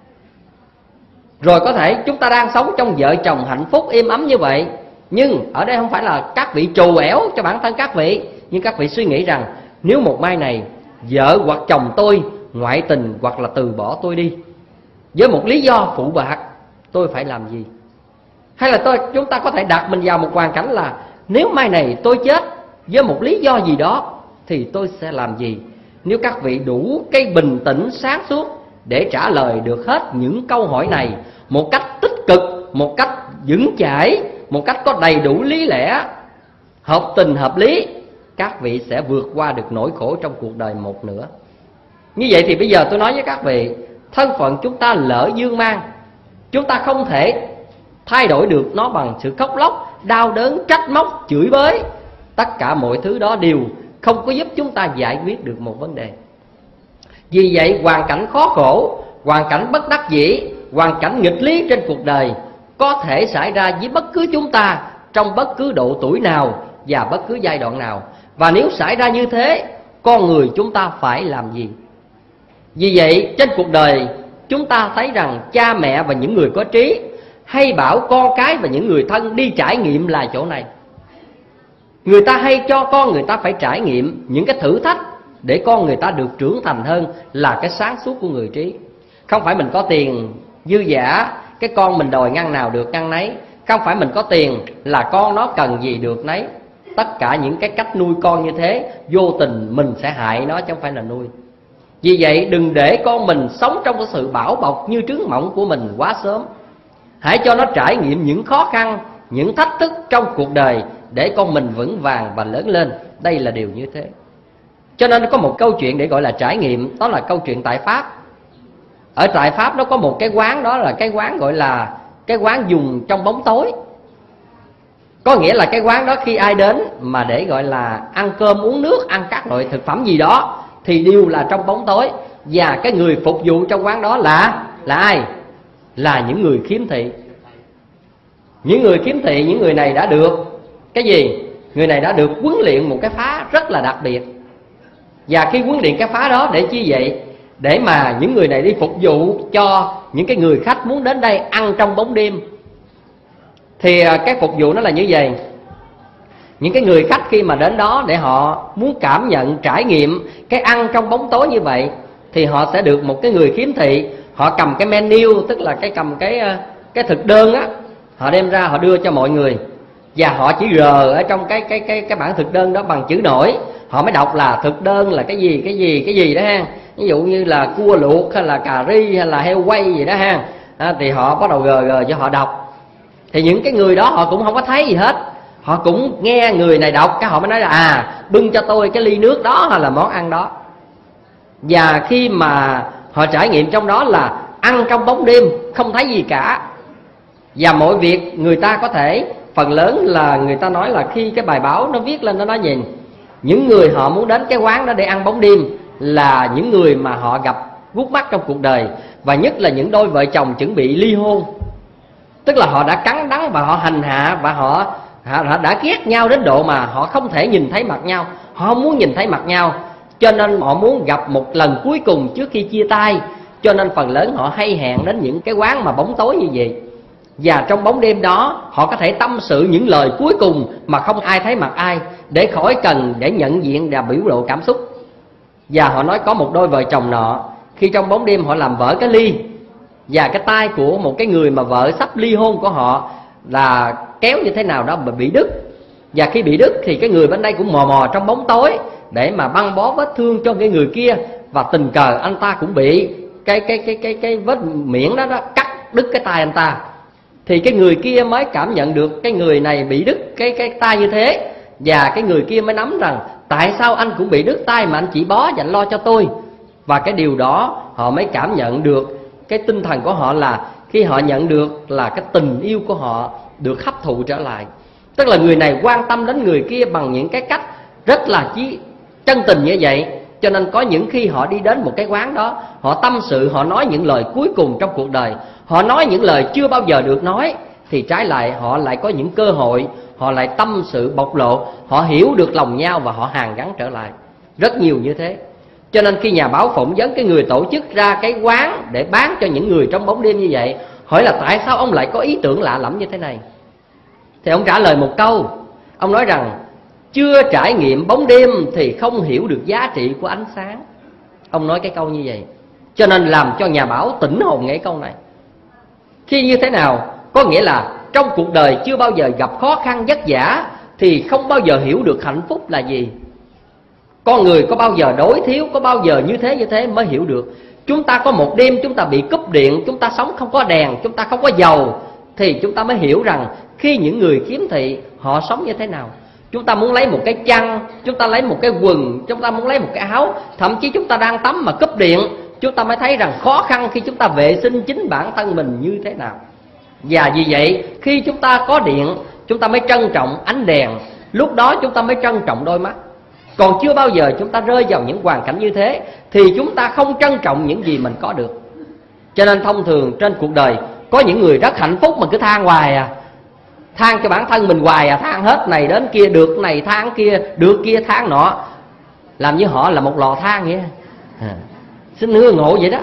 Rồi có thể chúng ta đang sống trong vợ chồng hạnh phúc êm ấm như vậy, nhưng ở đây không phải là các vị trù ẻo cho bản thân các vị, nhưng các vị suy nghĩ rằng nếu một mai này vợ hoặc chồng tôi ngoại tình hoặc là từ bỏ tôi đi với một lý do phụ bạc, tôi phải làm gì? Hay là tôi chúng ta có thể đặt mình vào một hoàn cảnh là nếu mai này tôi chết với một lý do gì đó thì tôi sẽ làm gì? Nếu các vị đủ cái bình tĩnh sáng suốt để trả lời được hết những câu hỏi này một cách tích cực, một cách vững chãi, một cách có đầy đủ lý lẽ, hợp tình hợp lý, các vị sẽ vượt qua được nỗi khổ trong cuộc đời một nửa. Như vậy thì bây giờ tôi nói với các vị, thân phận chúng ta lỡ dương mang, chúng ta không thể thay đổi được nó bằng sự khóc lóc, đau đớn, trách móc, chửi bới. Tất cả mọi thứ đó đều không có giúp chúng ta giải quyết được một vấn đề. Vì vậy hoàn cảnh khó khổ, hoàn cảnh bất đắc dĩ, hoàn cảnh nghịch lý trên cuộc đời có thể xảy ra với bất cứ chúng ta trong bất cứ độ tuổi nào và bất cứ giai đoạn nào. Và nếu xảy ra như thế, con người chúng ta phải làm gì? Vì vậy trên cuộc đời chúng ta thấy rằng cha mẹ và những người có trí hay bảo con cái và những người thân đi trải nghiệm là chỗ này. Người ta hay cho con người ta phải trải nghiệm những cái thử thách để con người ta được trưởng thành hơn, là cái sáng suốt của người trí. Không phải mình có tiền dư dả, cái con mình đòi ngăn nào được ngăn nấy. Không phải mình có tiền là con nó cần gì được nấy. Tất cả những cái cách nuôi con như thế, vô tình mình sẽ hại nó chứ không phải là nuôi. Vì vậy đừng để con mình sống trong cái sự bảo bọc như trứng mỏng của mình quá sớm. Hãy cho nó trải nghiệm những khó khăn, những thách thức trong cuộc đời để con mình vững vàng và lớn lên. Đây là điều như thế. Cho nên có một câu chuyện để gọi là trải nghiệm, đó là câu chuyện tại Pháp. Ở tại Pháp nó có một cái quán, đó là cái quán gọi là cái quán dùng trong bóng tối. Có nghĩa là cái quán đó khi ai đến mà để gọi là ăn cơm uống nước, ăn các loại thực phẩm gì đó thì đều là trong bóng tối. Và cái người phục vụ trong quán đó là là ai? Là những người khiếm thị. Những người khiếm thị, những người này đã được cái gì? Người này đã được huấn luyện một cái phá rất là đặc biệt. Và khi huấn luyện cái phá đó để chi vậy? Để mà những người này đi phục vụ cho những cái người khách muốn đến đây ăn trong bóng đêm. Thì cái phục vụ nó là như vậy. Những cái người khách khi mà đến đó để họ muốn cảm nhận, trải nghiệm cái ăn trong bóng tối như vậy, thì họ sẽ được một cái người khiếm thị. Họ cầm cái menu, tức là cái cầm cái cái thực đơn á, họ đem ra họ đưa cho mọi người. Và họ chỉ rờ ở trong cái cái cái cái bản thực đơn đó bằng chữ nổi. Họ mới đọc là thực đơn là cái gì, cái gì, cái gì đó ha. Ví dụ như là cua luộc hay là cà ri hay là heo quay gì đó ha. À, thì họ bắt đầu gờ gờ cho họ đọc. Thì những cái người đó họ cũng không có thấy gì hết. Họ cũng nghe người này đọc, cái họ mới nói là à, bưng cho tôi cái ly nước đó hay là món ăn đó. Và khi mà họ trải nghiệm trong đó là ăn trong bóng đêm, không thấy gì cả. Và mọi việc người ta có thể, phần lớn là người ta nói là khi cái bài báo nó viết lên nó nói gì, những người họ muốn đến cái quán đó để ăn bóng đêm là những người mà họ gặp gút mắt trong cuộc đời. Và nhất là những đôi vợ chồng chuẩn bị ly hôn. Tức là họ đã cắn đắng và họ hành hạ và họ, họ đã ghét nhau đến độ mà họ không thể nhìn thấy mặt nhau. Họ không muốn nhìn thấy mặt nhau, cho nên họ muốn gặp một lần cuối cùng trước khi chia tay. Cho nên phần lớn họ hay hẹn đến những cái quán mà bóng tối như vậy. Và trong bóng đêm đó họ có thể tâm sự những lời cuối cùng mà không ai thấy mặt ai, để khỏi cần để nhận diện và biểu lộ cảm xúc. Và họ nói có một đôi vợ chồng nọ, khi trong bóng đêm họ làm vỡ cái ly, và cái tay của một cái người mà vợ sắp ly hôn của họ là kéo như thế nào đó mà bị đứt. Và khi bị đứt thì cái người bên đây cũng mò mò trong bóng tối để mà băng bó vết thương cho cái người kia. Và tình cờ anh ta cũng bị cái cái cái cái cái vết miệng đó, đó cắt đứt cái tay anh ta. Thì cái người kia mới cảm nhận được cái người này bị đứt cái cái tay như thế. Và cái người kia mới nắm rằng tại sao anh cũng bị đứt tay mà anh chỉ bó và anh lo cho tôi. Và cái điều đó họ mới cảm nhận được cái tinh thần của họ, là khi họ nhận được là cái tình yêu của họ được hấp thụ trở lại. Tức là người này quan tâm đến người kia bằng những cái cách rất là chí chân tình như vậy. Cho nên có những khi họ đi đến một cái quán đó, họ tâm sự, họ nói những lời cuối cùng trong cuộc đời, họ nói những lời chưa bao giờ được nói, thì trái lại họ lại có những cơ hội, họ lại tâm sự bộc lộ, họ hiểu được lòng nhau và họ hàn gắn trở lại. Rất nhiều như thế. Cho nên khi nhà báo phỏng vấn cái người tổ chức ra cái quán để bán cho những người trong bóng đêm như vậy, hỏi là tại sao ông lại có ý tưởng lạ lẫm như thế này, thì ông trả lời một câu. Ông nói rằng chưa trải nghiệm bóng đêm thì không hiểu được giá trị của ánh sáng. Ông nói cái câu như vậy, cho nên làm cho nhà báo tỉnh hồn nghe câu này. Khi như thế nào? Có nghĩa là trong cuộc đời chưa bao giờ gặp khó khăn vất vả thì không bao giờ hiểu được hạnh phúc là gì. Con người có bao giờ đối thiếu, có bao giờ như thế như thế mới hiểu được. Chúng ta có một đêm chúng ta bị cúp điện, chúng ta sống không có đèn, chúng ta không có dầu, thì chúng ta mới hiểu rằng khi những người khiếm thị họ sống như thế nào. Chúng ta muốn lấy một cái chăn, chúng ta lấy một cái quần, chúng ta muốn lấy một cái áo, thậm chí chúng ta đang tắm mà cúp điện, chúng ta mới thấy rằng khó khăn khi chúng ta vệ sinh chính bản thân mình như thế nào. Và vì vậy khi chúng ta có điện, chúng ta mới trân trọng ánh đèn, lúc đó chúng ta mới trân trọng đôi mắt. Còn chưa bao giờ chúng ta rơi vào những hoàn cảnh như thế thì chúng ta không trân trọng những gì mình có được. Cho nên thông thường trên cuộc đời có những người rất hạnh phúc mà cứ than hoài à. than cho bản thân mình hoài à, than hết này đến kia, được này than kia, được kia than nọ, làm như họ là một lò than vậy. À, xin hứa ngộ vậy đó.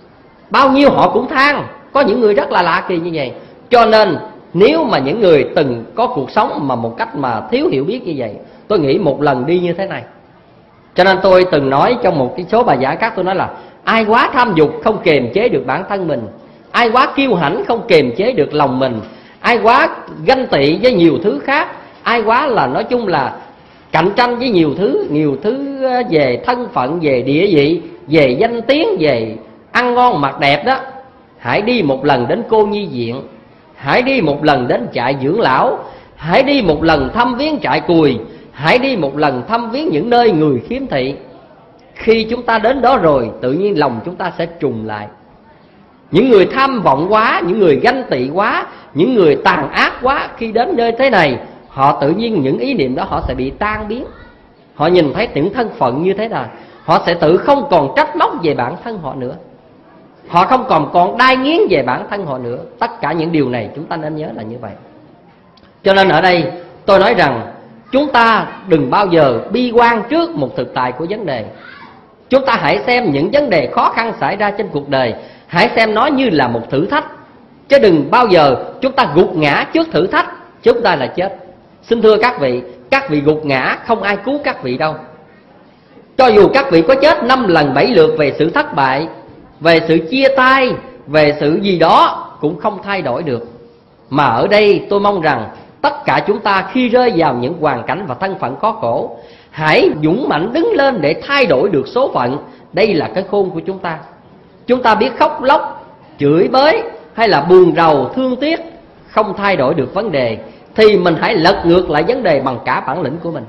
Bao nhiêu họ cũng than. Có những người rất là lạ kỳ như vậy. Cho nên nếu mà những người từng có cuộc sống mà một cách mà thiếu hiểu biết như vậy, tôi nghĩ một lần đi như thế này. Cho nên tôi từng nói trong một cái số bài giảng khác, tôi nói là ai quá tham dục không kiềm chế được bản thân mình, ai quá kiêu hãnh không kiềm chế được lòng mình, ai quá ganh tị với nhiều thứ khác, ai quá là nói chung là cạnh tranh với nhiều thứ, nhiều thứ về thân phận, về địa vị, về danh tiếng, về ăn ngon mặc đẹp đó. Hãy đi một lần đến cô nhi viện, hãy đi một lần đến trại dưỡng lão, hãy đi một lần thăm viếng trại cùi, hãy đi một lần thăm viếng những nơi người khiếm thị. Khi chúng ta đến đó rồi, tự nhiên lòng chúng ta sẽ trùng lại. Những người tham vọng quá, những người ganh tị quá, những người tàn ác quá, khi đến nơi thế này, họ tự nhiên những ý niệm đó họ sẽ bị tan biến. Họ nhìn thấy những thân phận như thế nào, họ sẽ tự không còn trách móc về bản thân họ nữa, họ không còn còn đai nghiến về bản thân họ nữa. Tất cả những điều này chúng ta nên nhớ là như vậy. Cho nên ở đây tôi nói rằng chúng ta đừng bao giờ bi quan trước một thực tại của vấn đề. Chúng ta hãy xem những vấn đề khó khăn xảy ra trên cuộc đời, hãy xem nó như là một thử thách, chứ đừng bao giờ chúng ta gục ngã trước thử thách, chúng ta là chết. Xin thưa các vị, các vị gục ngã không ai cứu các vị đâu. Cho dù các vị có chết năm lần bảy lượt về sự thất bại, về sự chia tay, về sự gì đó cũng không thay đổi được. Mà ở đây tôi mong rằng tất cả chúng ta khi rơi vào những hoàn cảnh và thân phận khó khổ, hãy dũng mạnh đứng lên để thay đổi được số phận. Đây là cái khôn của chúng ta. Chúng ta biết khóc lóc, chửi bới hay là buồn rầu, thương tiếc không thay đổi được vấn đề, thì mình hãy lật ngược lại vấn đề bằng cả bản lĩnh của mình.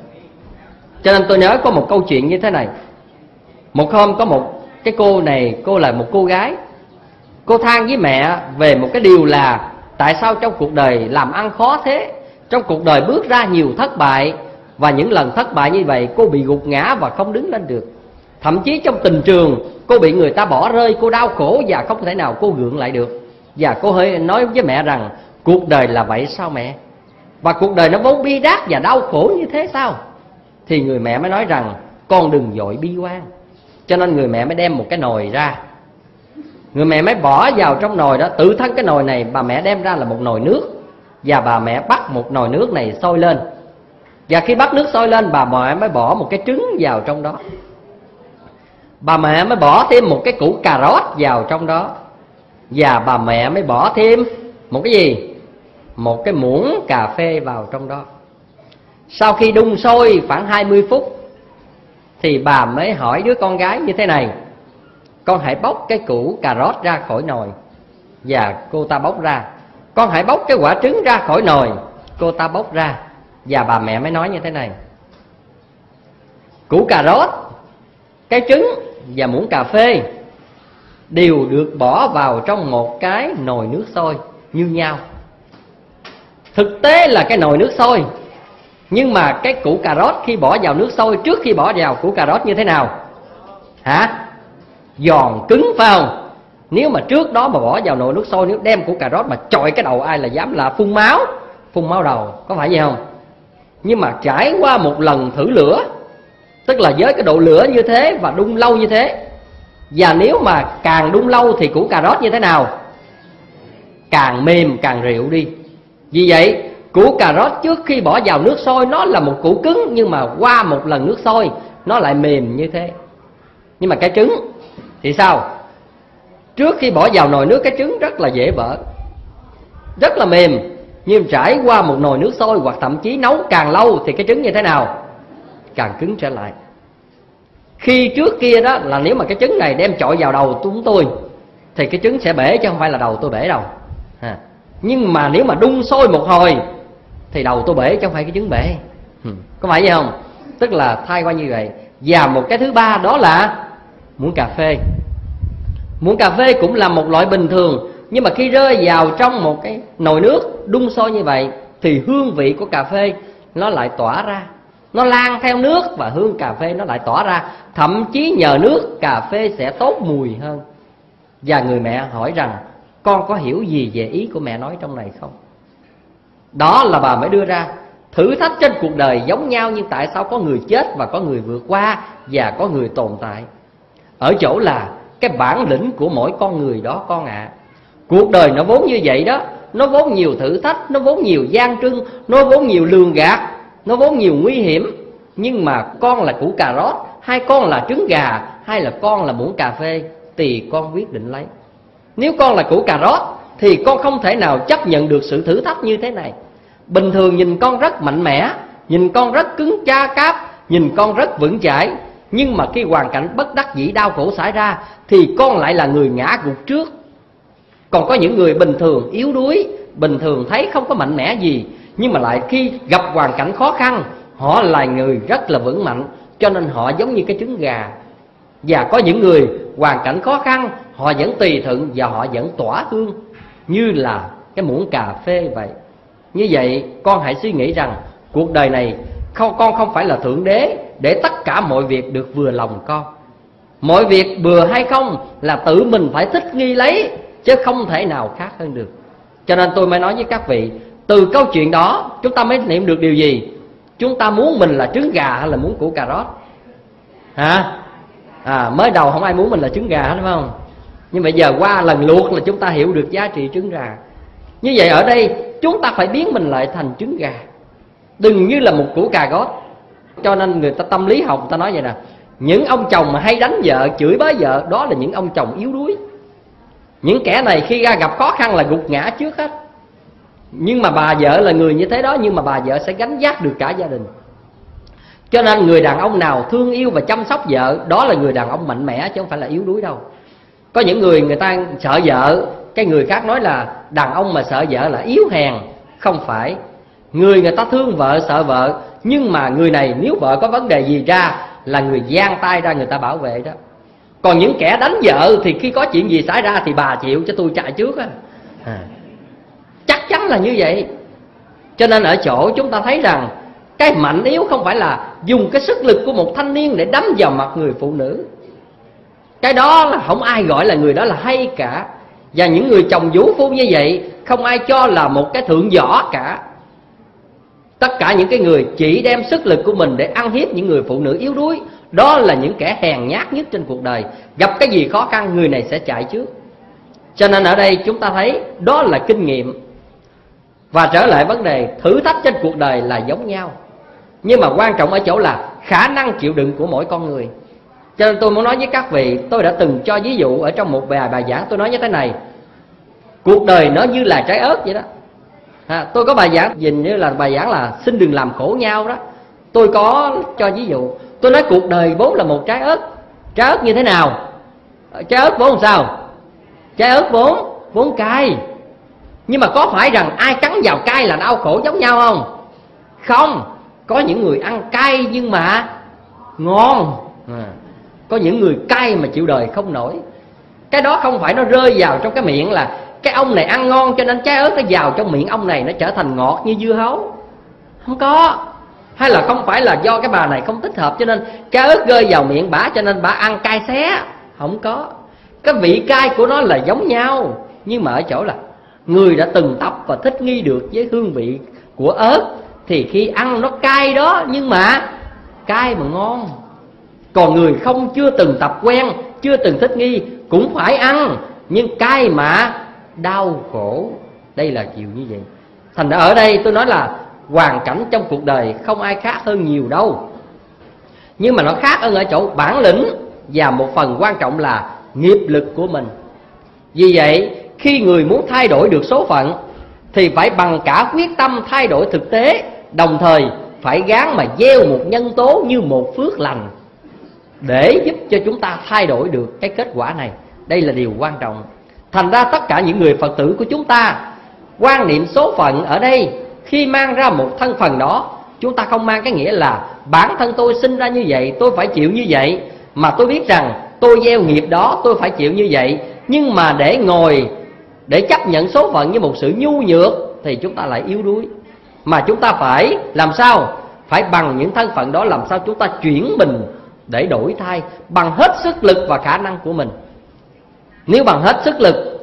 Cho nên tôi nhớ có một câu chuyện như thế này. Một hôm có một cái cô này, cô là một cô gái, cô than với mẹ về một cái điều là tại sao trong cuộc đời làm ăn khó thế, trong cuộc đời bước ra nhiều thất bại, và những lần thất bại như vậy cô bị gục ngã và không đứng lên được. Thậm chí trong tình trường cô bị người ta bỏ rơi, cô đau khổ và không thể nào cô gượng lại được. Và cô hơi nói với mẹ rằng cuộc đời là vậy sao mẹ? Và cuộc đời nó vốn bi đát và đau khổ như thế sao? Thì người mẹ mới nói rằng con đừng vội bi quan. Cho nên người mẹ mới đem một cái nồi ra, người mẹ mới bỏ vào trong nồi đó. Tự thân cái nồi này bà mẹ đem ra là một nồi nước, và bà mẹ bắt một nồi nước này sôi lên. Và khi bắt nước sôi lên, bà mẹ mới bỏ một cái trứng vào trong đó. Bà mẹ mới bỏ thêm một cái củ cà rốt vào trong đó. Và bà mẹ mới bỏ thêm một cái gì? Một cái muỗng cà phê vào trong đó. Sau khi đun sôi khoảng hai mươi phút thì bà mới hỏi đứa con gái như thế này: con hãy bóc cái củ cà rốt ra khỏi nồi. Và cô ta bóc ra. Con hãy bóc cái quả trứng ra khỏi nồi. Cô ta bóc ra. Và bà mẹ mới nói như thế này: củ cà rốt, cái trứng và muỗng cà phê đều được bỏ vào trong một cái nồi nước sôi như nhau. Thực tế là cái nồi nước sôi, nhưng mà cái củ cà rốt khi bỏ vào nước sôi, trước khi bỏ vào củ cà rốt như thế nào? Hả? Giòn cứng phải không? Nếu mà trước đó mà bỏ vào nồi nước sôi, nếu đem củ cà rốt mà chọi cái đầu ai là dám là phun máu, phun máu đầu, có phải vậy không? Nhưng mà trải qua một lần thử lửa, tức là với cái độ lửa như thế và đun lâu như thế, và nếu mà càng đun lâu thì củ cà rốt như thế nào? Càng mềm, càng rệu đi. Vì vậy củ cà rốt trước khi bỏ vào nước sôi nó là một củ cứng, nhưng mà qua một lần nước sôi nó lại mềm như thế. Nhưng mà cái trứng thì sao? Trước khi bỏ vào nồi nước, cái trứng rất là dễ vỡ, rất là mềm. Nhưng trải qua một nồi nước sôi hoặc thậm chí nấu càng lâu thì cái trứng như thế nào? Càng cứng trở lại. Khi trước kia đó là nếu mà cái trứng này đem chọi vào đầu chúng tôi thì cái trứng sẽ bể, chứ không phải là đầu tôi bể đâu ha. Nhưng mà nếu mà đun sôi một hồi thì đầu tôi bể, chứ không phải cái trứng bể. Có phải vậy không? Tức là thay qua như vậy. Và một cái thứ ba đó là muỗng cà phê. Muỗng cà phê cũng là một loại bình thường, nhưng mà khi rơi vào trong một cái nồi nước đun sôi như vậy thì hương vị của cà phê nó lại tỏa ra, nó lan theo nước và hương cà phê nó lại tỏa ra. Thậm chí nhờ nước cà phê sẽ tốt mùi hơn. Và người mẹ hỏi rằng con có hiểu gì về ý của mẹ nói trong này không? Đó là bà mới đưa ra. Thử thách trên cuộc đời giống nhau, nhưng tại sao có người chết và có người vượt qua và có người tồn tại? Ở chỗ là cái bản lĩnh của mỗi con người đó con ạ. À. Cuộc đời nó vốn như vậy đó. Nó vốn nhiều thử thách, nó vốn nhiều gian trưng, nó vốn nhiều lường gạt, nó vốn nhiều nguy hiểm. Nhưng mà con là củ cà rốt, hay con là trứng gà, hay là con là muỗng cà phê, thì con quyết định lấy. Nếu con là củ cà rốt thì con không thể nào chấp nhận được sự thử thách như thế này. Bình thường nhìn con rất mạnh mẽ, nhìn con rất cứng cha cáp, nhìn con rất vững chãi. Nhưng mà khi hoàn cảnh bất đắc dĩ đau khổ xảy ra thì con lại là người ngã gục trước. Còn có những người bình thường yếu đuối, bình thường thấy không có mạnh mẽ gì, nhưng mà lại khi gặp hoàn cảnh khó khăn, họ là người rất là vững mạnh, cho nên họ giống như cái trứng gà. Và có những người hoàn cảnh khó khăn, họ vẫn tùy thuận và họ vẫn tỏa hương như là cái muỗng cà phê vậy. Như vậy con hãy suy nghĩ rằng cuộc đời này không, con không phải là thượng đế để tất cả mọi việc được vừa lòng con. Mọi việc vừa hay không là tự mình phải thích nghi lấy, chứ không thể nào khác hơn được. Cho nên tôi mới nói với các vị, từ câu chuyện đó chúng ta mới niệm được điều gì? Chúng ta muốn mình là trứng gà hay là muốn củ cà rốt? Hả? À, mới đầu không ai muốn mình là trứng gà hết, đúng không? Nhưng bây giờ qua lần luộc là chúng ta hiểu được giá trị trứng gà. Như vậy ở đây chúng ta phải biến mình lại thành trứng gà, đừng như là một củ cà rốt. Cho nên người ta tâm lý học người ta nói vậy nè: những ông chồng mà hay đánh vợ, chửi bới vợ, đó là những ông chồng yếu đuối. Những kẻ này khi ra gặp khó khăn là gục ngã trước hết. Nhưng mà bà vợ là người như thế đó, nhưng mà bà vợ sẽ gánh vác được cả gia đình. Cho nên người đàn ông nào thương yêu và chăm sóc vợ, đó là người đàn ông mạnh mẽ, chứ không phải là yếu đuối đâu. Có những người người ta sợ vợ, cái người khác nói là đàn ông mà sợ vợ là yếu hèn. Không phải. Người người ta thương vợ, sợ vợ, nhưng mà người này nếu vợ có vấn đề gì ra là người giang tay ra người ta bảo vệ đó. Còn những kẻ đánh vợ thì khi có chuyện gì xảy ra thì bà chịu cho tôi chạy trước á. À, chắc chắn là như vậy. Cho nên ở chỗ chúng ta thấy rằng cái mạnh yếu không phải là dùng cái sức lực của một thanh niên để đấm vào mặt người phụ nữ. Cái đó là không ai gọi là người đó là hay cả. Và những người chồng vũ phu như vậy không ai cho là một cái thượng võ cả. Tất cả những cái người chỉ đem sức lực của mình để ăn hiếp những người phụ nữ yếu đuối, đó là những kẻ hèn nhát nhất trên cuộc đời. Gặp cái gì khó khăn người này sẽ chạy trước. Cho nên ở đây chúng ta thấy đó là kinh nghiệm. Và trở lại vấn đề thử thách trên cuộc đời là giống nhau, nhưng mà quan trọng ở chỗ là khả năng chịu đựng của mỗi con người. Cho nên tôi muốn nói với các vị, tôi đã từng cho ví dụ ở trong một bài bài giảng. Tôi nói như thế này: cuộc đời nó như là trái ớt vậy đó. À, tôi có bài giảng nhìn như là bài giảng là xin đừng làm khổ nhau đó. Tôi có cho ví dụ. Tôi nói cuộc đời vốn là một trái ớt. Trái ớt như thế nào? Trái ớt vốn làm sao? Trái ớt vốn vốn cay. Nhưng mà có phải rằng ai cắn vào cay là đau khổ giống nhau không? Không. Có những người ăn cay nhưng mà ngon. À, có những người cay mà chịu đời không nổi. Cái đó không phải nó rơi vào trong cái miệng là cái ông này ăn ngon cho nên trái ớt nó vào trong miệng ông này nó trở thành ngọt như dưa hấu. Không có. Hay là không phải là do cái bà này không thích hợp cho nên trái ớt rơi vào miệng bả cho nên bả ăn cay xé. Không có. Cái vị cay của nó là giống nhau, nhưng mà ở chỗ là người đã từng tập và thích nghi được với hương vị của ớt thì khi ăn nó cay đó, nhưng mà cay mà ngon. Còn người không chưa từng tập quen, chưa từng thích nghi cũng phải ăn, nhưng cay mà đau khổ. Đây là chiều như vậy. Thành ra ở đây tôi nói là hoàn cảnh trong cuộc đời không ai khác hơn nhiều đâu, nhưng mà nó khác hơn ở chỗ bản lĩnh và một phần quan trọng là nghiệp lực của mình. Vì vậy khi người muốn thay đổi được số phận thì phải bằng cả quyết tâm thay đổi thực tế, đồng thời phải gắng mà gieo một nhân tố như một phước lành để giúp cho chúng ta thay đổi được cái kết quả này. Đây là điều quan trọng. Thành ra tất cả những người Phật tử của chúng ta, quan niệm số phận ở đây khi mang ra một thân phần đó, chúng ta không mang cái nghĩa là bản thân tôi sinh ra như vậy tôi phải chịu như vậy, mà tôi biết rằng tôi gieo nghiệp đó tôi phải chịu như vậy. Nhưng mà để ngồi để chấp nhận số phận như một sự nhu nhược thì chúng ta lại yếu đuối. Mà chúng ta phải làm sao? Phải bằng những thân phận đó làm sao chúng ta chuyển mình để đổi thay bằng hết sức lực và khả năng của mình. Nếu bằng hết sức lực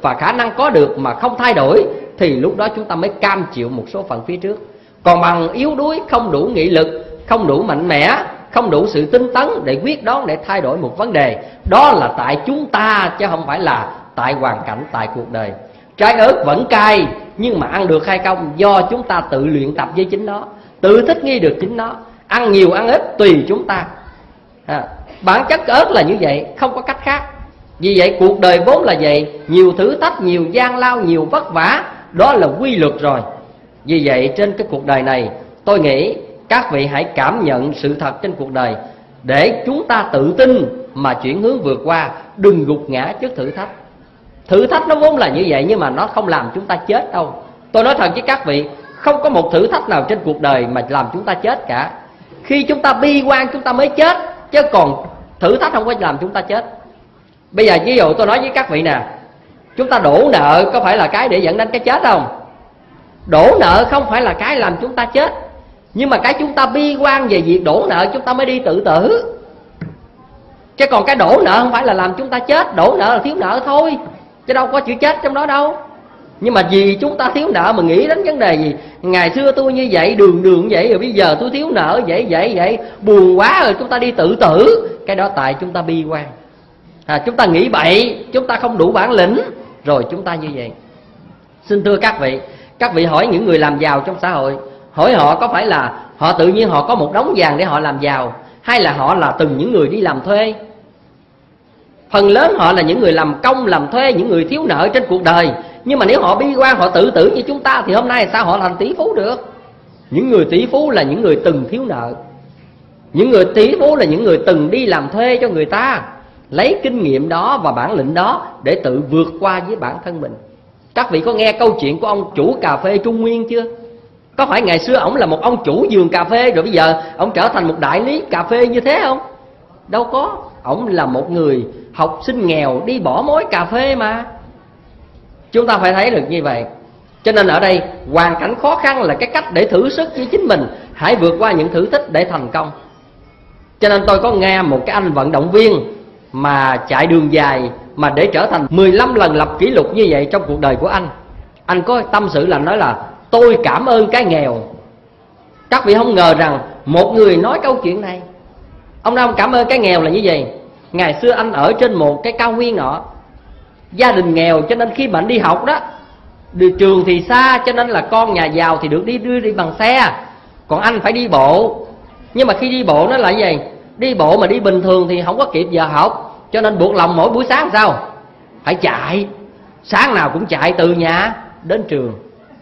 và khả năng có được mà không thay đổi, thì lúc đó chúng ta mới cam chịu một số phận phía trước. Còn bằng yếu đuối, không đủ nghị lực, không đủ mạnh mẽ, không đủ sự tinh tấn để quyết đoán, để thay đổi một vấn đề, đó là tại chúng ta chứ không phải là tại hoàn cảnh, tại cuộc đời. Trái ớt vẫn cay, nhưng mà ăn được hay không do chúng ta tự luyện tập với chính nó, tự thích nghi được chính nó. Ăn nhiều ăn ít tùy chúng ta. à, Bản chất ớt là như vậy, không có cách khác. Vì vậy cuộc đời vốn là vậy, nhiều thử thách, nhiều gian lao, nhiều vất vả, đó là quy luật rồi. Vì vậy trên cái cuộc đời này, tôi nghĩ các vị hãy cảm nhận sự thật trên cuộc đời, để chúng ta tự tin mà chuyển hướng vượt qua, đừng gục ngã trước thử thách. Thử thách nó vốn là như vậy, nhưng mà nó không làm chúng ta chết đâu. Tôi nói thật với các vị, không có một thử thách nào trên cuộc đời mà làm chúng ta chết cả. Khi chúng ta bi quan chúng ta mới chết, chứ còn thử thách không có làm chúng ta chết. Bây giờ ví dụ tôi nói với các vị nè, chúng ta đổ nợ có phải là cái để dẫn đến cái chết không? Đổ nợ không phải là cái làm chúng ta chết, nhưng mà cái chúng ta bi quan về việc đổ nợ chúng ta mới đi tự tử. Chứ còn cái đổ nợ không phải là làm chúng ta chết. Đổ nợ là thiếu nợ thôi, chứ đâu có chữ chết trong đó đâu. Nhưng mà vì chúng ta thiếu nợ mà nghĩ đến vấn đề gì, ngày xưa tôi như vậy, đường đường vậy, rồi bây giờ tôi thiếu nợ vậy vậy vậy, buồn quá rồi chúng ta đi tự tử. Cái đó tại chúng ta bi quan, à, chúng ta nghĩ bậy, chúng ta không đủ bản lĩnh, rồi chúng ta như vậy. Xin thưa các vị, các vị hỏi những người làm giàu trong xã hội, hỏi họ có phải là họ tự nhiên họ có một đống vàng để họ làm giàu, hay là họ là từng những người đi làm thuê? Phần lớn họ là những người làm công, làm thuê, những người thiếu nợ trên cuộc đời. Nhưng mà nếu họ bi quan, họ tự tử như chúng ta, thì hôm nay sao họ thành tỷ phú được? Những người tỷ phú là những người từng thiếu nợ. Những người tỷ phú là những người từng đi làm thuê cho người ta, lấy kinh nghiệm đó và bản lĩnh đó để tự vượt qua với bản thân mình. Các vị có nghe câu chuyện của ông chủ cà phê Trung Nguyên chưa? Có phải ngày xưa ổng là một ông chủ vườn cà phê, rồi bây giờ ổng trở thành một đại lý cà phê như thế không? Đâu có. Ổng là một người học sinh nghèo đi bỏ mối cà phê mà. Chúng ta phải thấy được như vậy. Cho nên ở đây hoàn cảnh khó khăn là cái cách để thử sức với chính mình. Hãy vượt qua những thử thách để thành công. Cho nên tôi có nghe một cái anh vận động viên mà chạy đường dài, mà để trở thành mười lăm lần lập kỷ lục như vậy trong cuộc đời của anh. Anh có tâm sự là nói là tôi cảm ơn cái nghèo. Các vị không ngờ rằng một người nói câu chuyện này. Ông nói ông cảm ơn cái nghèo là như vậy. Ngày xưa anh ở trên một cái cao nguyên nọ, gia đình nghèo cho nên khi mà anh đi học đó, đi trường thì xa, cho nên là con nhà giàu thì được đi đưa đi bằng xe, còn anh phải đi bộ. Nhưng mà khi đi bộ nó là gì? Đi bộ mà đi bình thường thì không có kịp giờ học, cho nên buộc lòng mỗi buổi sáng sao? Phải chạy, sáng nào cũng chạy từ nhà đến trường.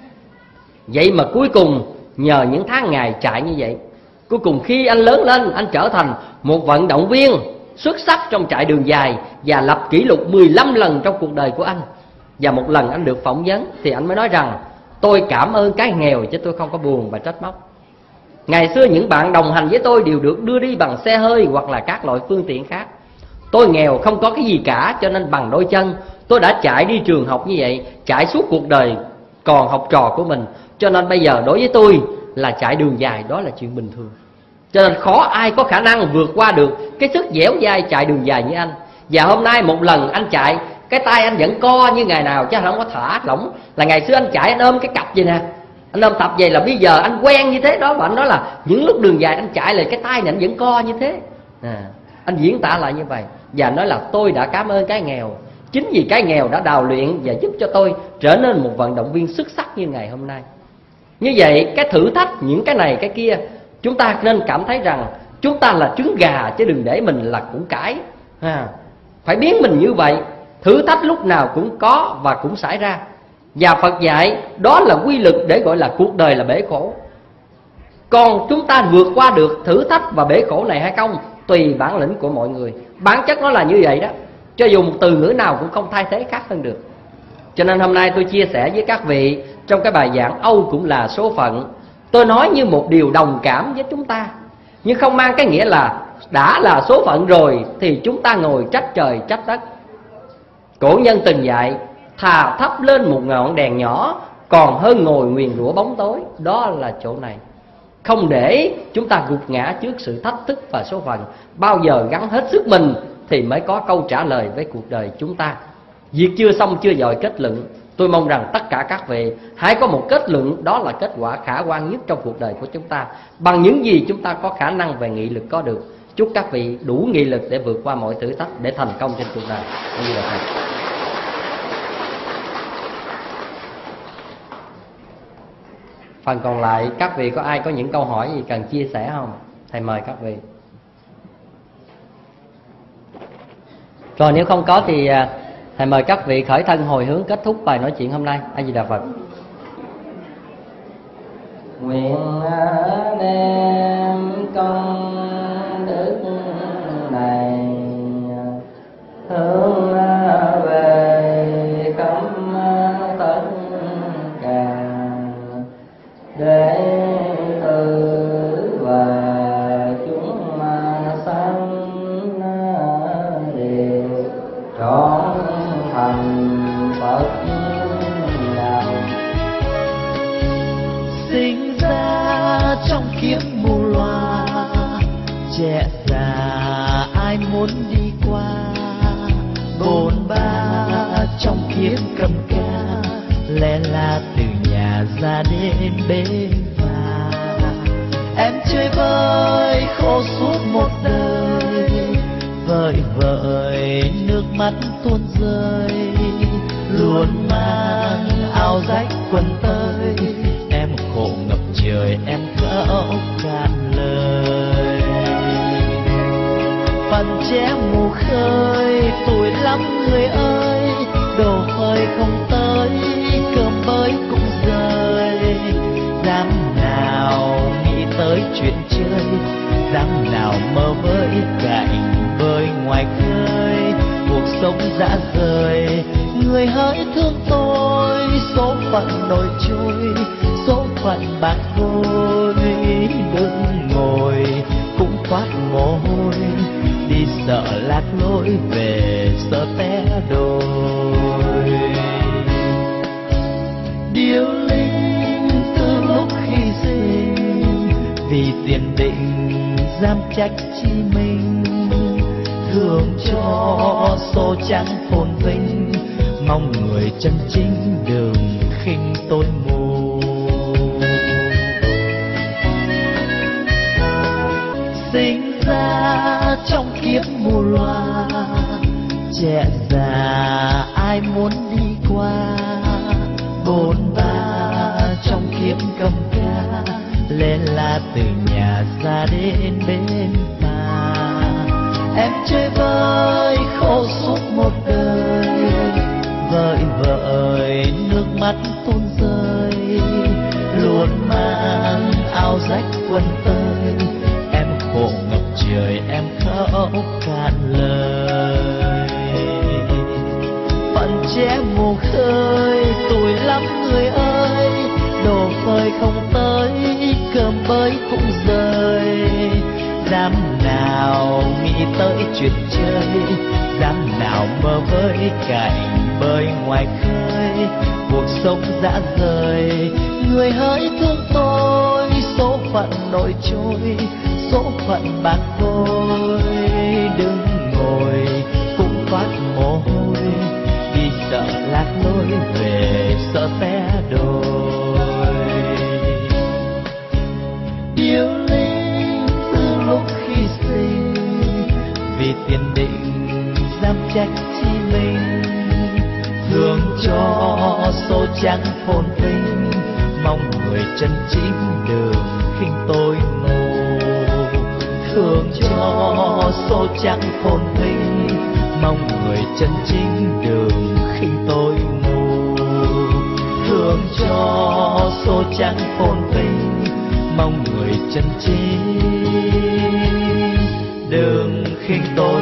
Vậy mà cuối cùng nhờ những tháng ngày chạy như vậy, cuối cùng khi anh lớn lên, anh trở thành một vận động viên xuất sắc trong chạy đường dài và lập kỷ lục mười lăm lần trong cuộc đời của anh. Và một lần anh được phỏng vấn thì anh mới nói rằng tôi cảm ơn cái nghèo chứ tôi không có buồn và trách móc. Ngày xưa những bạn đồng hành với tôi đều được đưa đi bằng xe hơi hoặc là các loại phương tiện khác. Tôi nghèo không có cái gì cả, cho nên bằng đôi chân tôi đã chạy đi trường học như vậy, chạy suốt cuộc đời còn học trò của mình. Cho nên bây giờ đối với tôi là chạy đường dài đó là chuyện bình thường. Cho nên khó ai có khả năng vượt qua được cái sức dẻo dai chạy đường dài như anh. Và hôm nay một lần anh chạy, cái tay anh vẫn co như ngày nào chứ không có thả lỏng. Là ngày xưa anh chạy anh ôm cái cặp vậy nè, anh ôm tập vậy, là bây giờ anh quen như thế đó. Và anh nói là những lúc đường dài anh chạy là cái tay này anh vẫn co như thế à, anh diễn tả lại như vậy. Và nói là tôi đã cảm ơn cái nghèo. Chính vì cái nghèo đã đào luyện và giúp cho tôi trở nên một vận động viên xuất sắc như ngày hôm nay. Như vậy cái thử thách, những cái này cái kia, chúng ta nên cảm thấy rằng chúng ta là trứng gà chứ đừng để mình là củ cải à, phải biến mình như vậy. Thử thách lúc nào cũng có và cũng xảy ra. Và Phật dạy đó là quy luật để gọi là cuộc đời là bể khổ. Còn chúng ta vượt qua được thử thách và bể khổ này hay không tùy bản lĩnh của mọi người. Bản chất nó là như vậy đó, cho dù một từ ngữ nào cũng không thay thế khác hơn được. Cho nên hôm nay tôi chia sẻ với các vị trong cái bài giảng Âu cũng là số phận. Tôi nói như một điều đồng cảm với chúng ta, nhưng không mang cái nghĩa là đã là số phận rồi thì chúng ta ngồi trách trời trách đất. Cổ nhân từng dạy thà thắp lên một ngọn đèn nhỏ còn hơn ngồi nguyền rủa bóng tối. Đó là chỗ này. Không để chúng ta gục ngã trước sự thách thức và số phận. Bao giờ gắng hết sức mình thì mới có câu trả lời với cuộc đời chúng ta. Việc chưa xong chưa dội kết luận. Tôi mong rằng tất cả các vị hãy có một kết luận, đó là kết quả khả quan nhất trong cuộc đời của chúng ta, bằng những gì chúng ta có khả năng về nghị lực có được. Chúc các vị đủ nghị lực để vượt qua mọi thử thách, để thành công trên cuộc đời. Như là thầy. Phần còn lại các vị có ai có những câu hỏi gì cần chia sẻ không? Thầy mời các vị. Rồi nếu không có thì thầy mời các vị khởi thân hồi hướng kết thúc bài nói chuyện hôm nay. A Di Đà Phật. Nguyện đem công đức này hướng về khắp tất cả đệ tử và chúng sanh đều trọn thành Phật đạo. Sinh ra trong kiếp mù loà, trẻ già ai muốn đi qua, bồn ba trong kiếp cầm ca, lẽ là từ nhà ra đến bên phà. Em chơi vơi khổ suốt một đời, vợi vợi nước mắt tuôn rơi, luôn mang áo rách quần tơi. Em khổ ngập trời em khóc cạn lời, phần trẻ mù khơi tuổi lắm người ơi. Đồ hơi không tới cơm bới cũng rơi, dám nào nghĩ tới chuyện chơi, dám nào mơ với cảnh bơi ngoài khơi. Cuộc sống dã rời người hỡi thương tôi, số phận nổi trôi số phận bạc vôi. Đừng ngồi cũng toát mồ hôi, đi sợ lạc lối về sợ té đôi. Điêu linh từ lúc khi sinh, vì tiền định dám trách chi mình, thường cho số trắng phồn vinh, mong người chân chính đừng khinh tôi mù. Sinh ra trong kiếp mù loà, trẻ già ai muốn đi qua, bồn ba trong kiếp cầm ca, lên là từ nhà ra đến bên phà. Em chơi vơi khổ suốt một đời, vợi vợi nước mắt tuôn rơi, luôn mang áo rách quần tơi. Em khổ ngập trời em khóc cạn lời, phận trẻ mù khơi tuổi lắm người ơi. Đồ phơi không tới cơm bới cũng rơi, dám nào nghĩ tới chuyện chơi, dám nào mơ với cảnh bơi ngoài khơi. Cuộc sống dã rời người hỡi thương tôi, số phận nổi trôi số phận bạc vôi. Đừng ngồi cũng toát mồ hôi, đi sợ lạc lối về sợ té đôi. Điêu linh từ lúc khi sinh, vì tiền định dám trách chi mình, thường cho số trắng phồn vinh, mong người chân chính đừng khinh tôi mù. Thường cho số trắng phồn vinh, mong người chân chính đừng khinh tôi mù. Thường cho số trắng phồn vinh, mong người chân chính đừng khinh tôi